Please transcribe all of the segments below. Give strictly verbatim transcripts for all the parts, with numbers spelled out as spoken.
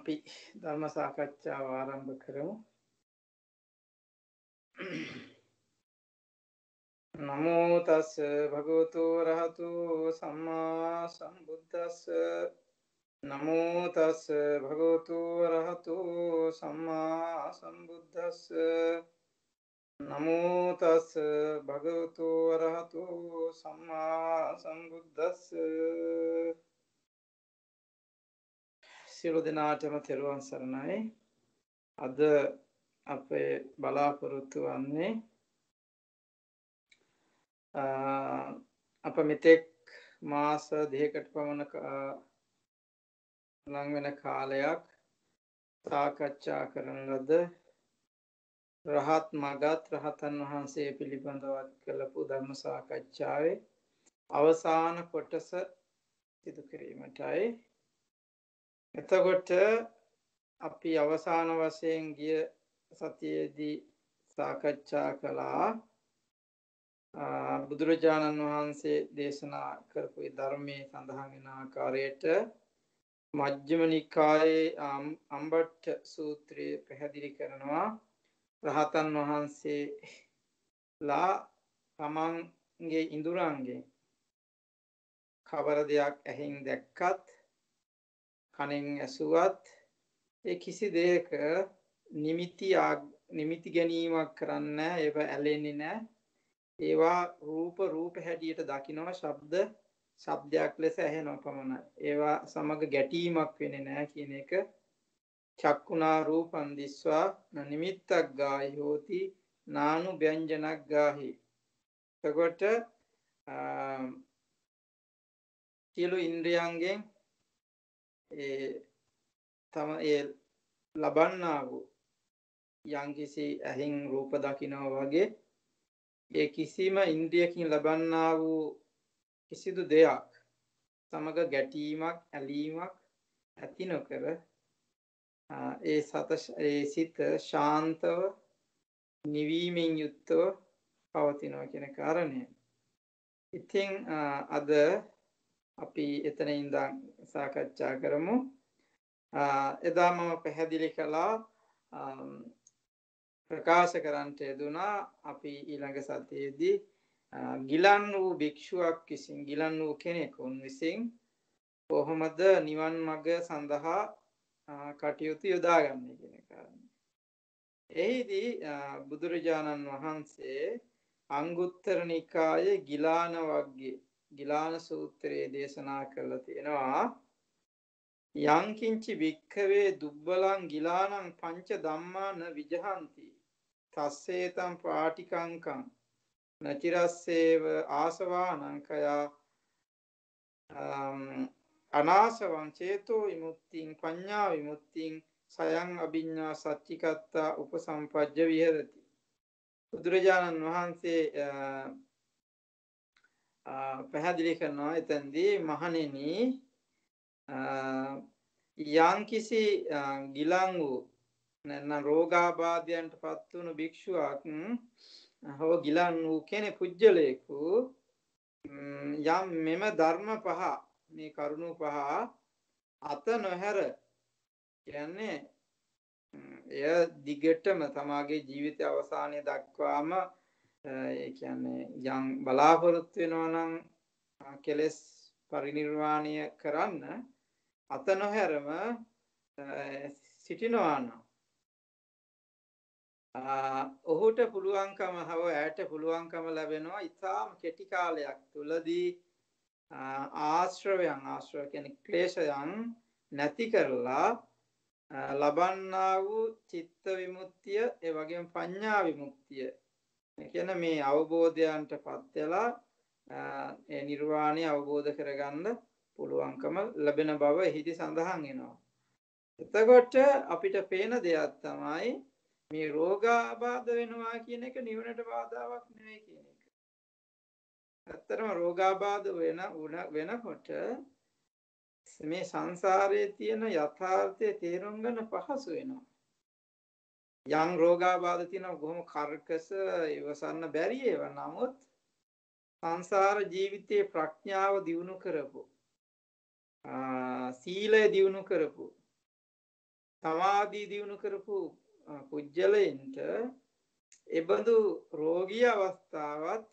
අපි ධර්ම සාකච්ඡාව ආරම්භ කරමු. නමෝ තස් භගවතු රහතු සම්මා සම්බුද්දස්ස. නමෝ තස් භගවතු රහතු සම්මා සම්බුද්දස්ස. නමෝ තස් භගවතු රහතු සම්මා සම්බුද්දස්ස. සියලු දෙනාටම තෙරුවන් සරණයි. අද අපේ බලාපොරොත්තු වන්නේ අප මෙතෙක් මාස දෙකකට පමණ ලං වෙන කාලයක් සාකච්ඡා කරන ලද රහත් මගත් රහතන් වහන්සේ පිළිබඳව කළපු ධර්ම සාකච්ඡාවේ අවසාන කොටස සිදු කිරීමටයි. එතකොට අපි අවසාන වශයෙන් ගිය සතියේදී සාකච්ඡා කළා බුදුරජාණන් වහන්සේ දේශනා කරපු ධර්මයේ සඳහන් වෙන ආකාරයට මජ්ක්‍ධිම නිකායේ අම්බට්ඨ සූත්‍රයේ පැහැදිලි කරනවා රහතන් වහන්සේලා තමන්ගේ ඉඳුරංගෙන් කවර දෙයක් ඇහින් දැක්කත් කනෙන් ඇසුවත් ඒ කිසි දෙයක නිමිති නිමිති ගැනීමක් කරන්නේ නැහැ. ඒව ඇලෙන්නේ නැහැ. ඒවා රූප රූප හැටියට දකිනවා, ශබ්ද ශබ්දයක් ලෙස ඇහෙනවා පමණයි. ඒවා සමග ගැටීමක් වෙන්නේ නැහැ කියන එක. චක්කුණා රූපං දිස්වා නිමිත්තක් ගාහි හෝති නානු ව්‍යංජනක් ගාහි. එතකොට සියලු ඉන්ද්‍රියයන්ගෙන් ඒ තම ඒ ලබන්නා වූ යම්කිසි ඇහින් රූප දකිනවා වගේ ඒ කිසිම ඉන්ද්‍රියකින් ලබන්නා වූ කිසිදු දෙයක් සමග ගැටීමක් ඇලීමක් ඇති නොකර ඒ සත ඒ සිත ශාන්තව නිවීමෙන් යුක්තව පවතිනවා කියන කාරණය. ඉතින් අද අපි එතන ඉඳන් සාකච්ඡා කරමු. එදා මම පැහැදිලි කළා ප්‍රකාශ කරන්නට යෙදුනා අපි ඊළඟ සතියේදී ගිලන් වූ භික්ෂුවක් විසින් ගිලන් වූ කෙනෙකුන් විසින් කොහොමද නිවන් මඟ සඳහා කටයුතු යොදාගන්නේ කියන කාරණය. එහිදී බුදුරජාණන් වහන්සේ අංගුත්තර නිකායේ ගිලාන වග්ගයේ ගිලාන සූත්‍රයේ දේශනා කරලා තියෙනවා යංකින්චි භික්ඛවේ දුබ්බලං ගිලානං පංච ධම්මාන විජහන්ති තස්සේතං පාටිකංකං නචිරස්සේව ආසවානං කයා අනාසවං චේතෝ විමුක්තිං පඤ්ඤා විමුක්තිං සයං අභිඤ්ඤා සච්චිකත්තා උපසම්පජ්ජ විහෙරති. බුදුරජාණන් වහන්සේ පැහැදිලි කරනවා එතෙන්දී මහණෙනි යම්කිසි ගිලන් වූ නැත්නම් රෝගාබාධයන්ට පත් වුණු භික්ෂුවක් හෝ ගිලන් වූ කෙනෙකු පුජ්‍යලේකු යම් මෙම ධර්ම පහ මේ කරුණු පහ අත නොහැර කියන්නේ එය දිගටම තමාගේ ජීවිත අවසානයේ දක්වාම ඒ කියන්නේ යම් බලාපොරොත්තු වෙනවා නම් කෙලෙස් පරිනිර්වාණය කරන්න අත නොහැරම සිටිනවා නම් ඔහුට පුළුවන්කම හව ඇයට පුළුවන්කම ලැබෙනවා ඉතාම කෙටි කාලයක් තුලදී ආශ්‍රවයන් ආශ්‍රව කියන්නේ ක්ලේශයන් නැති කරලා ලබන්නා වූ චිත්ත විමුක්තිය ඒ වගේම පඤ්ඤා විමුක්තිය කියන මේ අවබෝධයන්ටපත් වෙලා ඒ නිර්වාණය අවබෝධ කරගන්න පුළුවන්කම ලැබෙන බව එහිදී සඳහන් වෙනවා. එතකොට අපිට පේන දෙයක් තමයි මේ රෝගාබාධ වෙනවා කියන එක නිවනට බාධාවක් නෙවෙයි කියන එක. ඇත්තටම රෝගාබාධ වෙන වෙනකොට මේ සංසාරයේ තියෙන යථාර්ථය තේරුම් ගන්න පහසු වෙනවා. යම් රෝගාබාධ තියෙනවා කොහොම කර්කස ඉවසන්න බැරි ඒවා. නමුත් සංසාර ජීවිතයේ ප්‍රඥාව දියුණු කරපො සීලය දියුණු කරපු සමාධිය දියුණු කරපු පුජ්‍යලයින්ට එබඳු රෝගී අවස්ථාවත්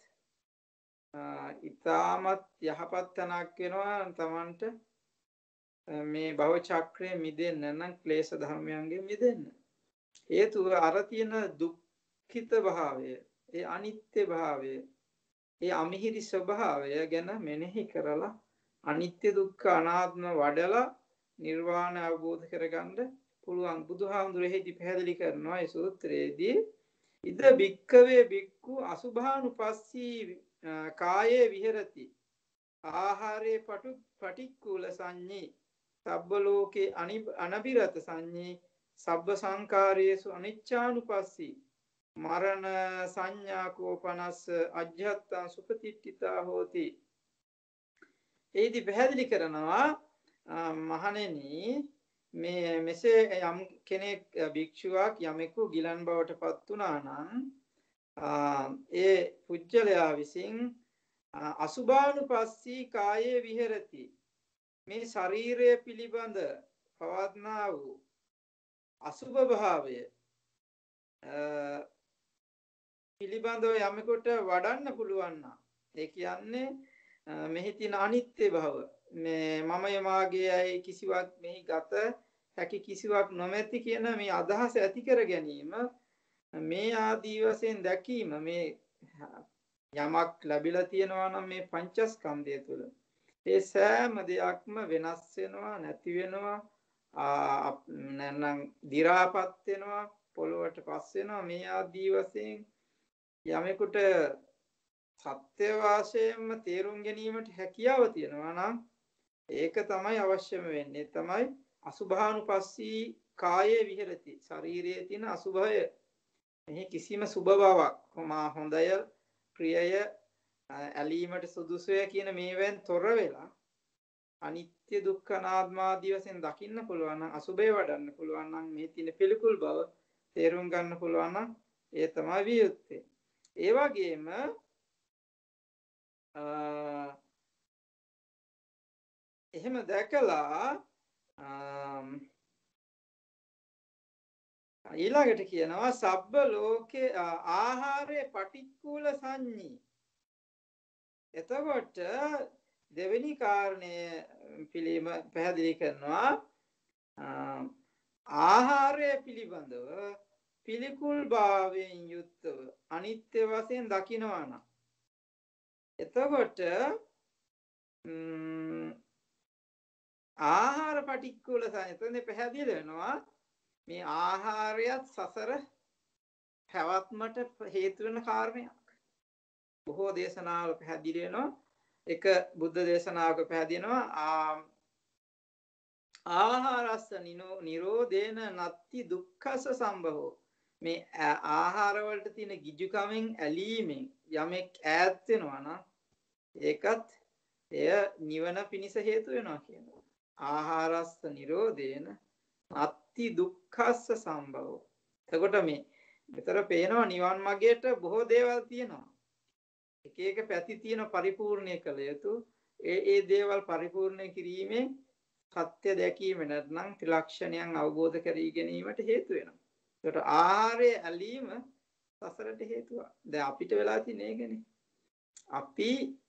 ඉතාමත් යහපත් තැනක් වෙනවා තමන්ට මේ භව චක්‍රයේ මිදෙන්න නම් ක්ලේශ ධර්මයන්ගෙන් මිදෙන්න. හේතුව අර තියෙන දුක්ඛිත භාවය, ඒ අනිත්‍ය භාවය, ඒ අමිහිරි ස්වභාවය ගැන මෙනෙහි කරලා අනිත්‍ය දුක්ඛ අනාත්ම වඩලා නිර්වාණය අවබෝධ කරගන්න පුළුවන්. බුදුහාමුදුරෙහිදී පැහැදිලි කරනවා ඒ සූත්‍රයේදී ඉද භික්ඛවේ භික්ඛු අසුභානුපස්සී කායේ විහෙරති ආහාරේ පටු පටික්කුල සංඤී සබ්බ ලෝකේ අනබිරත සංඤී සබ්බ සංකාරයේසු අනිච්චානුපස්සී මරණ සංඥා කෝපනස්ස අජ්ජත්තං සුපතිට්ඨිතා හෝති. ඒදි පැහැදිලි කරනවා මහණෙනි මේ මෙසේ යම් කෙනෙක් භික්ෂුවක් යමෙකු ගිලන් බවට පත් වුණා නම් ඒ පුජ්‍යලයා විසින් අසුභානුපස්සී කායේ විහෙරති මේ ශරීරය පිළිබඳ පවත්නා වූ අසුභ භාවය පිළිබඳව යමෙකුට වඩන්න පුළුවන් නම් ඒ කියන්නේ මෙහි තියෙන අනිත්‍ය භව මේ මමය මාගේ අය කිසිවක් මෙහි ගත හැකි කිසිවක් නොමැති කියන මේ අදහස ඇති කර ගැනීම මේ ආදී වශයෙන් දැකීම මේ යමක් ලැබිලා තියෙනවා නම් මේ පංචස්කන්ධය තුළ ඒ සෑම දෙයක්ම වෙනස් වෙනවා නැති වෙනවා නැත්නම් දි รา පත් වෙනවා පොළොවට පස් වෙනවා මේ ආදී වශයෙන් යමෙකුට සත්‍ය වාසයෙන්ම තේරුම් ගැනීමට හැකියාව තියෙනවා නම් ඒක තමයි අවශ්‍යම වෙන්නේ. තමයි අසුභානුපස්සී කායේ විහෙරති. ශරීරයේ තියෙන අසුභය මෙහි කිසිම සුභ බවක් කොමා හොඳය ප්‍රියය ඇලීමට සුදුසුය කියන මේවෙන් තොර වෙලා අනිත්‍ය දුක්ඛ අනාත්ම ආදී වශයෙන් දකින්න පුළුවන් නම් අසුභය වඩන්න පුළුවන් නම් මේ තියෙන පිළිකුල් බව තේරුම් ගන්න පුළුවන් නම් ඒ තමයි වියුත්තේ. ඒ වගේම එහෙම දැකලා ඊළඟට කියනවා සබ්බ ලෝකේ ආහාරයේ පටික්කුල සංඤී. එතකොට දෙවෙනි කාරණය පිළිම පැහැදිලි කරනවා ආහාරය පිළිබඳව පිළිකුල් භාවයෙන් යුක්තව අනිත්‍ය වශයෙන් දකිනවා නම් එතකොට ආහාර පටික්කුල සංයතනේ පැහැදිලි වෙනවා මේ ආහාරයත් සසර පැවැත්මට හේතු වෙන කාරණයක්. බොහෝ දේශනාවල පැහැදිලි වෙනවා. එක බුද්ධ දේශනාවක පැහැදිලි වෙනවා ආහාරස්ස නිරෝධේන නත්ති දුක්ඛස සම්භවෝ. මේ ආහාර වලට තියෙන ගිජුකමෙන් ඇලීමෙන් යමෙක් ඈත් වෙනවා නම් ඒකත් එය නිවන පිණිස හේතු වෙනවා කියනවා. ආහාරස්ස නිරෝධේන නත්ති දුක්ඛස්ස සම්භවෝ. එතකොට මේ විතර පේනවා නිවන් මාර්ගයට බොහෝ දේවල් තියෙනවා. එක එක පැති තියෙන පරිපූර්ණය කළ යුතු ඒ ඒ දේවල් පරිපූර්ණය කිරීමෙන් සත්‍ය දැකීම නැත්නම් ත්‍රිලක්ෂණයන් අවබෝධ කර ගැනීමට හේතු වෙනවා. ඒකට ආහාරයේ ඇලීම සසරට හේතුවක්. දැන් අපිට වෙලා තියෙන එකනේ. අපි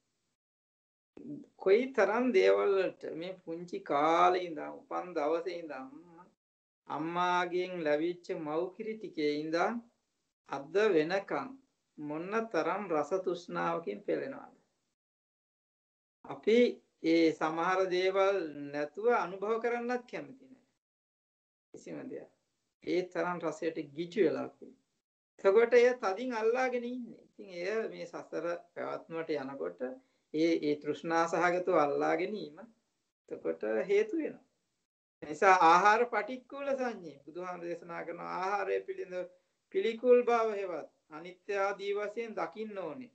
කොයිතරම් දේවල් වලට මේ පුංචි කාලේ ඉඳන් උපන් දවසේ ඉඳන් අම්මාගෙන් ලැබිච්ච මව් කිරි ටිකේ ඉඳන් අද වෙනකන් මොන තරම් රස තෘෂ්ණාවකින් පෙළෙනවද? අපි ඒ සමහර දේවල් නැතුව අනුභව කරන්නත් කැමති නැහැ. කිසිම දෙයක්. ඒ තරම් රසයට ගිජු වෙලා තියෙනවා. එතකොට එය තදින් අල්ලාගෙන ඉන්නේ. ඉතින් එය මේ සසර පැවැත්මට යනකොට ඒ ඒ තෘෂ්ණා සහගතව අල්ලා ගැනීම එතකොට හේතු වෙනවා. ඒ නිසා ආහාර පටික්කුල සංඤේ බුදුහාම දේශනා කරන ආහාරය පිළිඳ පිළිකුල් බව හේවත් අනිත්‍ය ආදී වශයෙන් දකින්න ඕනේ.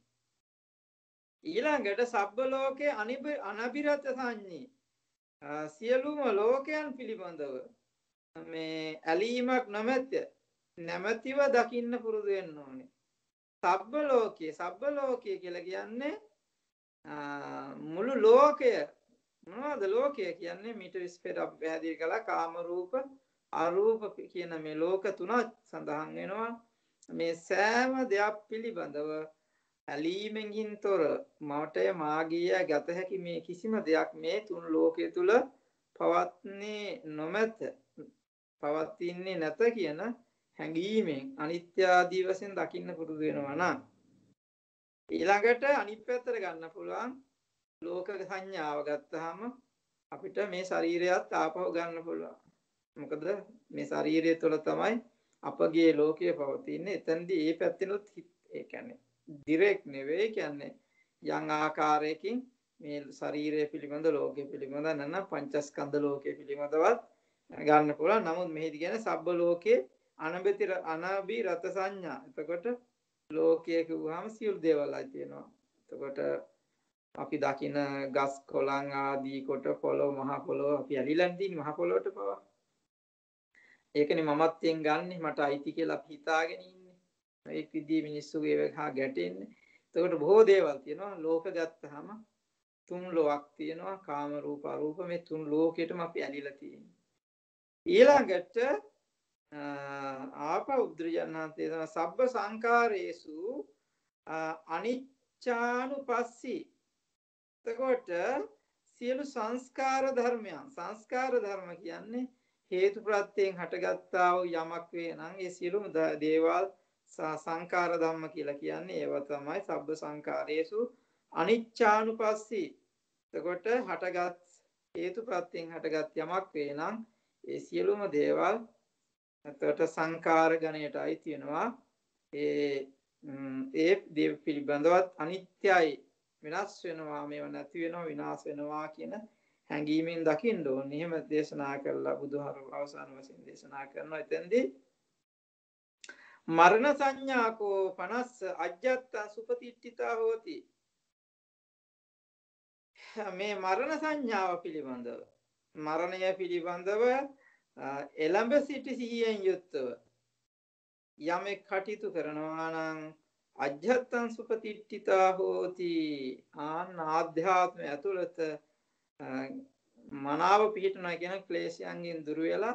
ඊළඟට සබ්බ ලෝකේ අනබිරත සංඤේ සියලුම ලෝකයන් පිළිබඳව මේ ඇලීමක් නොමැත නැමැතිව දකින්න පුරුදු වෙන්න ඕනේ. සබ්බ ලෝකයේ සබ්බ ලෝකයේ කියලා කියන්නේ මුළු ලෝකය. මොනවද ලෝකය කියන්නේ? මීට විස්තර අපි පැහැදිලි කළා කාම රූප අරූප කියන මේ ලෝක තුනක් සඳහන් වෙනවා. මේ සෑම දෙයක් පිළිබඳව ඇලීමෙන් තොර මවටය මාගිය ගත හැකි මේ කිසිම දෙයක් මේ තුන් ලෝකයේ තුල පවත්නේ නොමැත. පවතින්නේ නැත කියන හැඟීමෙන් අනිත්‍ය ආදී වශයෙන් දකින්න පුරුදු වෙනවා නම් ඊළඟට අනිත් පැත්තට ගන්න පුළුවන් ලෝක සංඥාව ගත්තාම අපිට මේ ශරීරයත් ආපහු ගන්න පුළුවන්. මොකද මේ ශරීරය තුළ තමයි අපගේ ලෝකය පවතින්නේ. එතනදී මේ පැත්තෙනුත් ඒ කියන්නේ ඩිරෙක්ට් නෙවෙයි කියන්නේ යම් ආකාරයකින් මේ ශරීරය පිළිබඳ ලෝකය පිළිබඳ නැත්නම් පංචස්කන්ධ ලෝකය පිළිබඳවත් ගන්න පුළුවන්. නමුත් මෙහිදී කියන්නේ සබ්බ ලෝකේ අනබති අනාභි රත සංඥා. එතකොට ලෝකය කිව්වහම සියලු දේවල්යි තියෙනවා. එතකොට අපි දකින ගස් කොළන් ආදී කොට පොළොව මහ පොළොව අපි ඇලිලා තියෙන මහ පොළොවට පවා. ඒකනේ මමත්වයෙන් ගන්නෙ මට අයිති කියලා අපි හිතාගෙන ඉන්නේ. ඒක විදිහේ මිනිස්සුගේ ඒවා ගැටෙන්නේ. එතකොට බොහෝ දේවල් තියෙනවා. ලෝක ගත්තාම තුන් ලෝකක් තියෙනවා. කාම රූප අරූප මේ තුන් ලෝකෙටම අපි ඇලිලා තියෙන්නේ. ඊළඟට ආපා උද්දෘජනාන්තේ තමයි සබ්බ සංකාරේසු අනිච්චානුපස්සී. එතකොට සියලු සංස්කාර ධර්මයන් සංස්කාර ධර්ම කියන්නේ හේතු ප්‍රත්‍යයෙන් හටගත්තා වූ යමක් වේ නම් ඒ සියලුම දේවල් සංකාර ධම්ම කියලා කියන්නේ ඒවා තමයි සබ්බ සංකාරේසු අනිච්චානුපස්සී. එතකොට හටගත් හේතු ප්‍රත්‍යයෙන් හටගත් යමක් වේ නම් ඒ සියලුම දේවල් එතකොට සංකාර ගණයට අයිති වෙනවා. ඒ ඒ දේව පිළිබඳවත් අනිත්‍යයි විනාශ වෙනවා මේවා නැති වෙනවා විනාශ වෙනවා කියන හැඟීමෙන් දකින්න ඕනේ. එහෙම දේශනා කළා බුදුහාමුදුරුවෝ අවසාන වශයෙන් දේශනා කරනවා. එතෙන්දී මරණ සංඥාකෝ පනස්ස අජ්ජත්තං සුපතිට්ඨිතා හෝති. මේ මරණ සංඥාව පිළිබඳව මරණය පිළිබඳව එළඹ සිටි සිහියෙන් යුක්තව යමෙක් කටයුතු කරනවා නම් අජ්ජත්තං සුපතිට්ඨිතා හෝති. ආන් ආධ්‍යාත්මය ඇතුළත මනාව පිහිටනවා කියන ක්ලේශයන්ගෙන් දුර වෙලා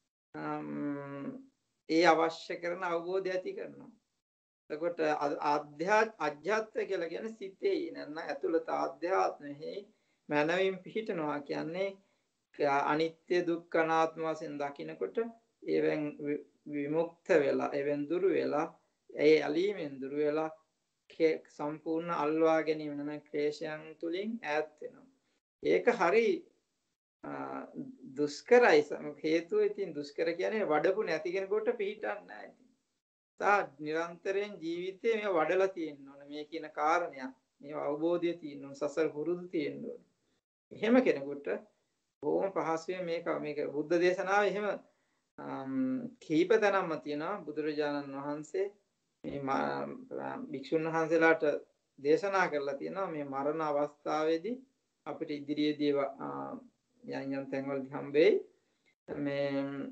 ඒ අවශ්‍ය කරන අවබෝධය ඇති කරනවා. එතකොට අධ්‍යාත්ම කියලා කියන්නේ සිතේ නැත්නම් ඇතුළත ආධ්‍යාත්මෙහි මනවින් පිහිටනවා කියන්නේ අනිත්‍ය දුක්ඛ අනාත්ම වශයෙන් දකිනකොට ඒවෙන් විමුක්ත වෙලා ඒවෙන් දුර වෙලා ඒ ඇලීමෙන් දුර වෙලා සම්පූර්ණ අල්වා ගැනීම නැත්නම් ක්ලේශයන් තුලින් ඈත් වෙනවා. ඒක හරි දුෂ්කරයි. හේතුව ඉතින් දුෂ්කර කියන්නේ වඩපු නැති කෙනෙකුට පිළිටන්නේ නැහැ. තා නිරන්තරයෙන් ජීවිතේ මේ වඩලා තියෙන්න ඕනේ මේ කියන කාරණය. මේ අවබෝධය තියෙන්න ඕනේ. සසර පුරුදු තියෙන්න ඕනේ. එහෙම කෙනෙකුට බොහොම පහසුවෙන් මේක මේක බුද්ධ දේශනාවේ එහෙම කීප තැනක්ම තියෙනවා. බුදුරජාණන් වහන්සේ මේ භික්ෂුන් වහන්සේලාට දේශනා කරලා තියෙනවා මේ මරණ අවස්ථාවේදී අපිට ඉදිරියේදී යම් යම් තැන්වලදී හම්බෙයි මේ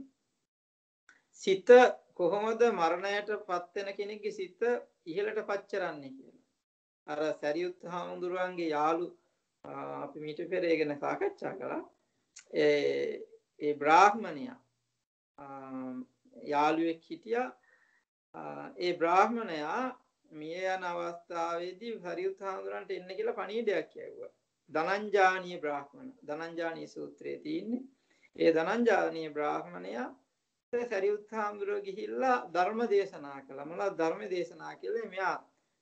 සිත කොහොමද මරණයට පත් වෙන කෙනෙක්ගේ සිත ඉහළට පච්චරන්නේ කියලා. අර සරියුත් හාමුදුරුවන්ගේ යාළු අපි මීට පෙර ඒ ගැන සාකච්ඡා කළා. ඒ ඒ බ්‍රාහ්මණයා යාළුවෙක් හිටියා. ඒ බ්‍රාහ්මණයා මිය යන අවස්ථාවේදී සරියුත් හාමුදුරන්ට එන්න කියලා පණිවිඩයක් කියවුවා. ධනංජානීය බ්‍රාහ්මණ ධනංජානීය සූත්‍රයේ තියෙන්නේ. ඒ ධනංජානීය බ්‍රාහ්මණයා සරියුත් හාමුදුරුවෝ ගිහිල්ලා ධර්ම දේශනා කළා. මොනවද ධර්ම දේශනා කළේ? මෙයා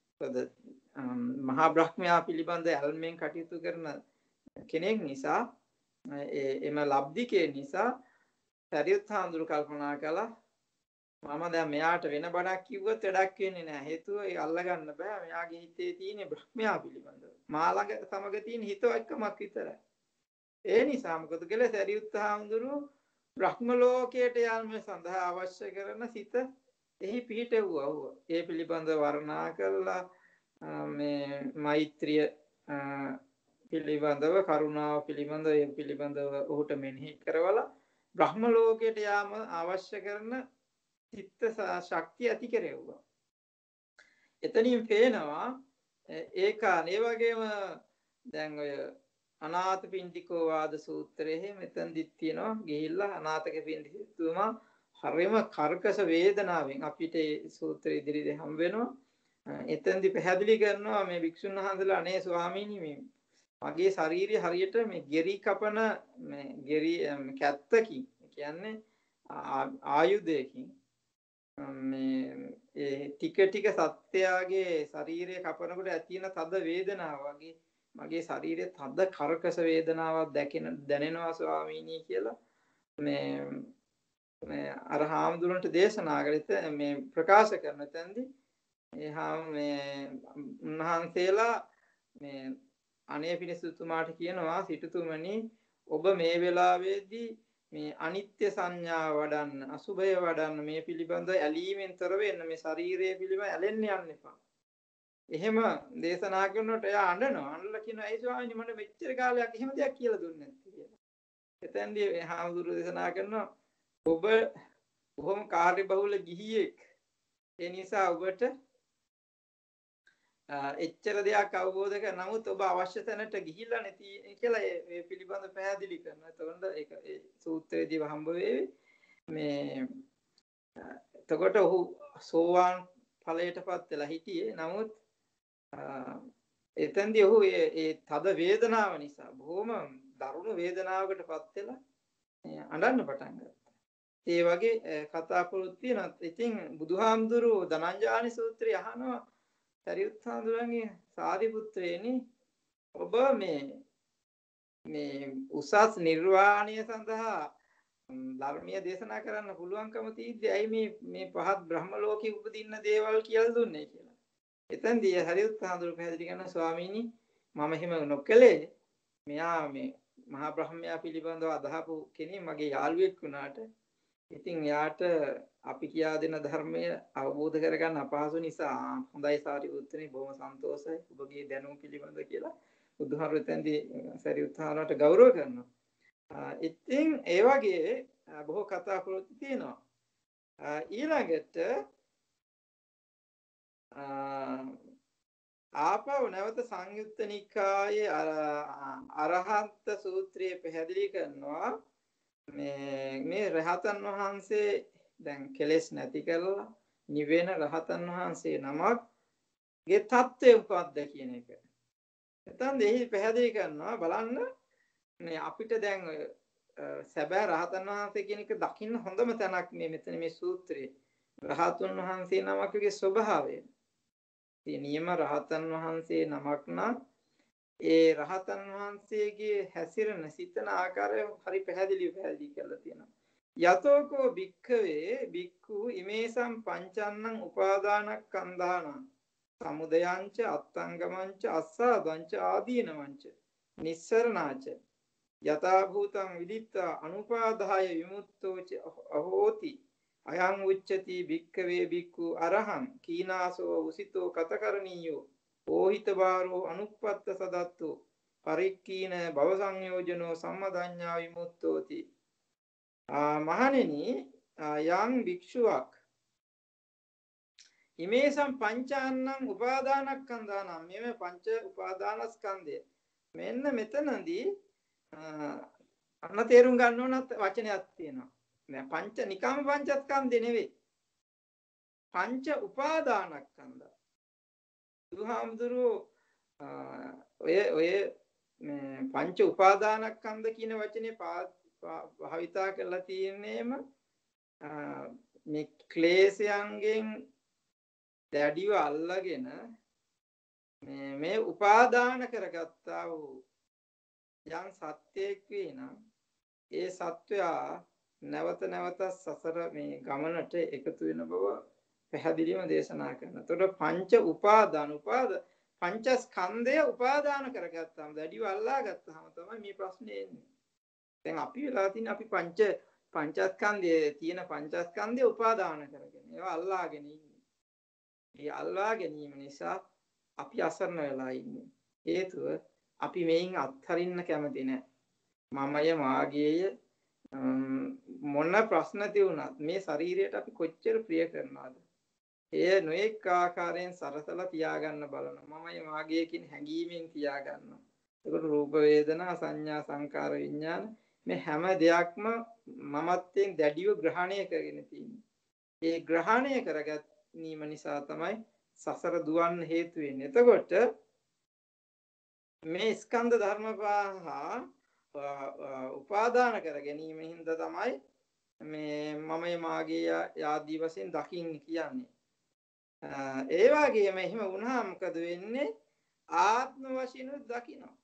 මහා බ්‍රහ්මයා පිළිබඳ ඇල්මෙන් කටයුතු කරන කෙනෙක් නිසා ඒ එම ලබ්ධිකේ නිසා සරියුත් හාමුදුරුවෝ කල්පනා කළා මම දැන් මෙයාට වෙන බණක් කිව්වොත් වැඩක් වෙන්නේ නැහැ. හේතුව ඒ අල්ලගන්න බෑ. මෙයාගේ හිතේ තියෙන බ්‍රහ්මයා පිළිබඳව. මා ළඟ සමග තියෙන හිතවක්කමක් විතරයි. ඒ නිසා මොකද කළේ සරියුත් හාමුදුරුවෝ බ්‍රහ්ම ලෝකයට යාම සඳහා අවශ්‍ය කරන සිත එහි පිහිටවුවා. ඒ පිළිබඳව වර්ණනා කළා මේ මෛත්‍රිය පිළිබඳව කරුණාව පිළිබඳව ඒ පිළිබඳව ඔහුට මෙනෙහි කරවලා බ්‍රහ්ම ලෝකයට යාම අවශ්‍ය කරන චිත්ත ශක්තිය ඇති කෙරෙව්වා. එතනින් පේනවා ඒක ඒ වගේම දැන් ඔය අනාථ පිණ්ඩිකෝ වාද සූත්‍රයේ මෙතනදිත් තියෙනවා ගිහිල්ලා අනාථක පිණ්ඩිකතුමා හරිම කර්කශ වේදනාවෙන් අපිට ඒ සූත්‍රය ඉදිරියේ හම් වෙනවා. එතෙන්දි පැහැදිලි කරනවා මේ භික්ෂුන් වහන්සේලා අනේ ස්වාමීනි මේ මගේ ශාරීරිය හරියට මේ ගෙරි කපන මේ ගෙරි කැත්තකින් කියන්නේ ආයුධයකින් මේ ඒ ටික ටික සත්‍යයේ ශරීරය කපනකොට ඇති වෙන තද වේදනාව වගේ මගේ ශරීරයේ තද කර්කශ වේදනාවක් දැකෙන දැනෙනවා ස්වාමීනි කියලා මේ මේ අර හාමුදුරන්ට දේශනා කළෙත් මේ ප්‍රකාශ කරන තැනදී එහා මේ උන්වහන්සේලා මේ අනේ පිණිසුතුමාට කියනවා සිටුතුමනි ඔබ මේ වෙලාවේදී මේ අනිත්‍ය සංඥාව වඩන්න අසුභය වඩන්න මේ පිළිබඳ ඇලීමෙන් තොර වෙන්න මේ ශරීරය පිළිබඳ ඇලෙන්න යන්න එපා. එහෙම දේශනා කරනකොට එයා අඬනවා. අඬලා කියනවා ඒ ස්වාමීනි මට මෙච්චර කාලයක් එහෙම දෙයක් කියලා දුන්නේ නැති කියලා. එතෙන්දී හාමුදුරුවෝ දේශනා කරනවා ඔබ බොහොම කාර්යබහුල ගිහියෙක්. ඒ නිසා ඔබට එච්චර දෙයක් අවබෝධ කර නමුත් ඔබ අවශ්‍ය තැනට ගිහිල්ලා නැති කියලා මේ පිළිබඳ පැහැදිලි කරනවා. එතකොට ඒක ඒ සූත්‍රයේදී හම්බ වෙවි. මේ එතකොට ඔහු සෝවාන් ඵලයටපත් වෙලා හිටියේ. නමුත් එතෙන්දී ඔහු ඒ ඒ තද වේදනාව නිසා බොහොම දරුණු වේදනාවකටපත් වෙලා අඬන්න පටන් ගත්තා. ඒ වගේ කතා පුරුත් තියෙනවා. ඉතින් බුදුහාමුදුරුවෝ ධනංජානි සූත්‍රය අහනවා සරියුත් හාමුදුරන්ගේ සාරිපුත්‍රයනි ඔබ මේ මේ උසස් නිර්වාණය සඳහා ධර්මීය දේශනා කරන්න පුළුවන්කම තියෙද්දි ඇයි මේ මේ පහත් බ්‍රහ්ම ලෝකෙ උපදින්න දේවල් කියලා දුන්නේ කියලා. එතෙන්දී හරියුත් හාමුදුරුවෝ පැහැදිලි කරනවා ස්වාමීනි මම එහෙම නොකලේ මෙයා මේ මහා බ්‍රහ්මයා පිළිබඳව අදහපු කෙනෙක් මගේ යාළුවෙක් වුණාට ඉතින් යාට අපි කියා දෙන ධර්මය අවබෝධ කරගන්න අපහසු නිසා හොඳයි සාරිපුත්‍රනි බොහොම සන්තෝෂයි ඔබගේ දැනුම පිළිබඳ කියලා බුදුහාමුදුරුවෝ එතෙන්දී සරියුත් හාමුදුරුවන්ට ගෞරව කරනවා. ඉතින් ඒ වගේ බොහෝ කතා ප්‍රවෘත්ති තියෙනවා. ඊළඟට ආපව නැවත සංයුත්ත නිකායේ අරහන්ත සූත්‍රයේ පැහැදිලි කරනවා මේ මේ රහතන් වහන්සේ දැන් කෙලෙස් නැති කරලා නිවෙන රහතන් වහන්සේ නමක්ගේ தත්ත්වය උපද්ද කියන එක. එතන දෙහි පැහැදිලි කරනවා බලන්න මේ අපිට දැන් සැබෑ රහතන් වහන්සේ කියන එක දකින්න හොඳම තැනක් මේ මෙතන මේ සූත්‍රයේ. රහතුන් වහන්සේ නමකගේ ස්වභාවය. මේ නියම රහතන් වහන්සේ නමක් නම් ඒ රහතන් වහන්සේගේ හැසිරෙන සිතන ආකාරය හරි පැහැදිලිව පැහැදිලි කරලා තියෙනවා. යතෝකෝ භික්ඛවේ භික්ඛු ඉමේසම් පංචන්නං උපාදානස්කන්ධානං සමුදයංච අත්තංගමංච අස්සාදංච ආදීනවංච නිස්සරණාච යතා භූතං විදිත්තා අනුපාදාය විමුක්තෝච අහෝති අයං උච්චති භික්ඛවේ භික්ඛු අරහං කීනාසෝ උසිතෝ කතකරණීයෝ ඕහිත බාරෝ අනුප්පත්ත සදත්තු පරික්කීන භව සංයෝජනෝ සම්මදඤ්ඤා විමුක්තෝති. මහණෙනි යම් භික්ෂුවක් ඉමේසම් පංචාන්නං උපාදානස්කන්ධානම් මේ පංච උපාදානස්කන්ධය මෙන්න මෙතනදී අන්න තේරුම් ගන්න ඕන වචනයක් තියෙනවා. නෑ පංච නිකම් පංචස්කන්ධේ නෙවෙයි. පංච උපාදානස්කන්ධ. බුදුහාමුදුරුවෝ ඔය ඔය මේ පංච උපාදානස්කන්ධ කියන වචනේ භාවිතා කරලා තියෙන්නේම මේ ක්ලේශයන්ගෙන් දැඩිව අල්ලගෙන මේ මේ උපාදාන කරගත්තා වූ යම් සත්‍යයක් වේනම් ඒ සත්වයා නැවත නැවත සසර මේ ගමනට එකතු වෙන බව පැහැදිලිවම දේශනා කරනවා. එතකොට පංච උපාදාන උපාද පංචස්කන්ධය උපාදාන කරගත්තාම දැඩිව අල්ලා ගත්තාම තමයි මේ ප්‍රශ්නේ එන්නේ. දැන් අපි වෙලා තියෙන අපි පංච පංචස්කන්ධයේ තියෙන පංචස්කන්ධය උපාදාන කරගෙන ඒවා අල්ලාගෙන ඉන්නේ. ඒ අල්ලා ගැනීම නිසා අපි අසරණ වෙලා ඉන්නේ. හේතුව අපි මේන් අත්හරින්න කැමති නැහැ. මමය මාගේය මොන ප්‍රශ්න තියුණත් මේ ශරීරයට අපි කොච්චර ප්‍රිය කරනවද? එය නොඑක ආකාරයෙන් සරසලා තියාගන්න බලනවා. මමයි මාගේ කියන හැඟීමෙන් තියාගන්නවා. ඒකට රූප වේදනා සංඥා සංකාර විඥාන මේ හැම දෙයක්ම මමත්වයෙන් දැඩිව ග්‍රහණය කරගෙන තියෙනවා. ඒ ග්‍රහණය කරගැනීම නිසා තමයි සසර දුවන්න හේතු වෙන්නේ. එතකොට මේ ස්කන්ධ ධර්ම පහ උපාදාන කර ගැනීම හින්දා තමයි මේ මමයි මාගේ ආදී වශයෙන් දකින්න කියන්නේ. ඒ වගේම එහෙම වුණාම මොකද වෙන්නේ? ආත්ම වශයෙන් දකිනවා.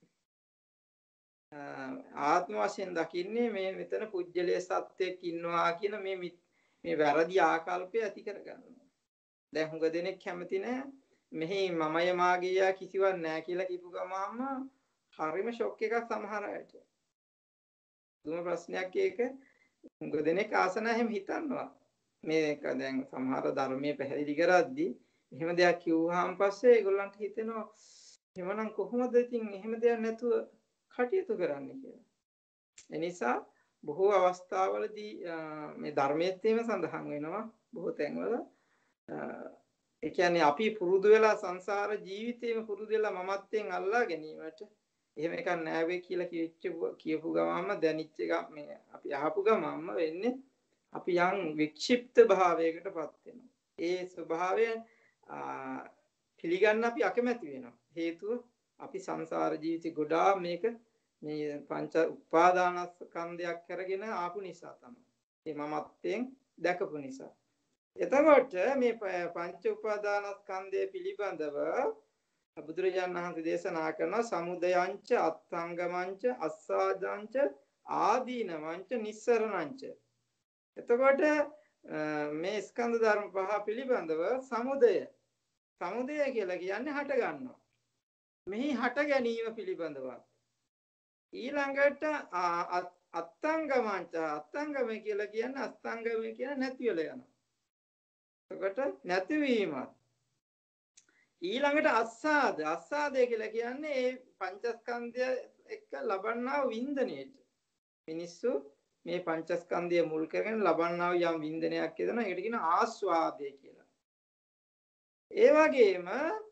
ආත්ම වශයෙන් දකින්නේ මේ මෙතන පුජ්‍යලයේ සත්‍යයක් ඉන්නවා කියන මේ මේ වැරදි ආකල්පය ඇති කරගන්නවා. දැන් හුඟ දෙනෙක් කැමති නැහැ මෙහි මමය මාගේ කිසිවක් නැහැ කියලා කියපු ගමන්ම හරිම ෂොක් එකක් සමහර අයට. දුම ප්‍රශ්නයක් ඒක. හුඟ දෙනෙක් ආසන හැම හිතනවා. මේක දැන් සමහර ධර්මයේ පැහැදිලි කරද්දී එහෙම දෙයක් කිව්වහම පස්සේ ඒගොල්ලන්ට හිතෙනවා එවනම් කොහොමද ඉතින් එහෙම දෙයක් නැතුව කටයුතු කරන්න කියලා. ඒ නිසා බොහෝ අවස්ථාවලදී මේ ධර්මයේත් එහෙම සඳහන් වෙනවා බොහෝ තැන්වල. ඒ කියන්නේ අපි පුරුදු වෙලා සංසාර ජීවිතේම පුරුදු වෙලා මමත්වයෙන් අල්ලා ගැනීමට එහෙම එකක් නෑ වෙයි කියලා කිව්ච්ච කියපු ගමන්ම දැනිච්ච එක මේ අපි අහපු ගමන්ම වෙන්නේ අපි යම් වික්ෂිප්ත භාවයකටපත් වෙනවා. ඒ ස්වභාවය පිළිගන්න අපි අකමැති වෙනවා. හේතුව අපි සංසාර ජීවිතේ ගොඩාක් මේක මේ පංච උපාදානස්කන්ධයක් කරගෙන ආපු නිසා තමයි. මේ මමත්වයෙන් දැකපු නිසා. එතකොට මේ පංච උපාදානස්කන්ධය පිළිබඳව බුදුරජාණන් වහන්සේ දේශනා කරන සමුදයංච අත්ංගමංච අස්සාදංච ආදීනවංච නිස්සරණංච. එතකොට මේ ස්කන්ධ ධර්ම පහ පිළිබඳව සමුදය සමුදය කියලා කියන්නේ හට ගන්නවා. මෙහි හට ගැනීම පිළිබඳව ඊළඟට අත්ංගමංච අත්ංගම කියලා කියන්නේ අස්තංගම කියන නැති වෙලා යනවා. එතකොට නැතිවීමත් ඊළඟට අස්සාද අස්සාදය කියලා කියන්නේ ඒ පංචස්කන්ධය එක්ක ලබන්නා වින්දනයේට මිනිස්සු මේ පංචස්කන්ධය මුල් කරගෙන ලබන්නා යම් වින්දනයක් කියනවා. ඒකට කියන ආස්වාදය කියලා. ඒ වගේම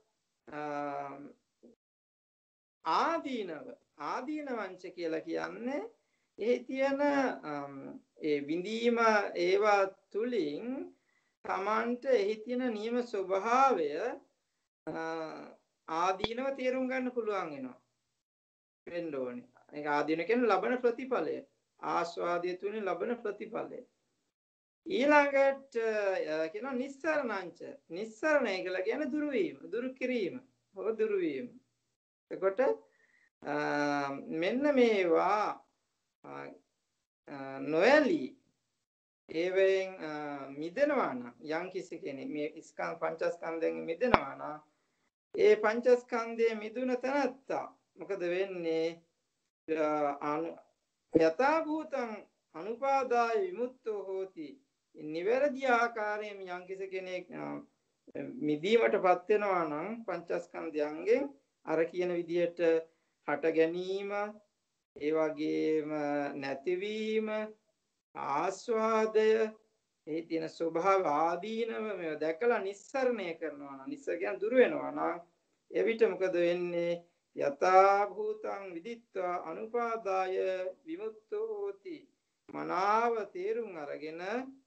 ආදීනව ආදීනවංච කියලා කියන්නේ එහි තියෙන ඒ විඳීම ඒවා තුලින් තමන්ට එහි තියෙන නියම ස්වභාවය ආදීනව තේරුම් ගන්න පුළුවන් වෙනවා වෙන්න ඕනේ. ඒක ආදීන කියන්නේ ලබන ප්‍රතිඵලය. ආස්වාදයේ තුලින් ලබන ප්‍රතිඵලය. ඊළඟට කියනවා නිස්සරණංච. නිස්සරණය කියලා කියන්නේ දුරු වීම, දුරු කිරීම, හොර දුරු වීම. එතකොට මෙන්න මේවා නොයලී ඒවෙන් මිදෙනවා නම් යම් කිසි කෙනෙක් මේ ස්කන්ධ පංචස්කන්ධයෙන් මිදෙනවා නම් ඒ පංචස්කන්ධයේ මිදුන තැනත්තා මොකද වෙන්නේ? යථා භූතං අනුපාදාය විමුක්තෝ හෝති. නිවැරදි ආකාරයෙන් යම් කිසි කෙනෙක් මිදීමටපත් වෙනවා නම් පංචස්කන්ධයන්ගෙන් අර කියන විදිහට හට ගැනීම, ඒ වගේම නැතිවීම, ආස්වාදය, එහි තියෙන ස්වභාව ආදීනව මේවා දැකලා නිස්සරණය කරනවා නම්, නිස්සර කියන්නේ දුර වෙනවා නම්, එවිට මොකද වෙන්නේ? යථා භූතං විදිත්වා අනුපාදාය විමුක්තෝ හෝති. මනාව තේරුම් අරගෙන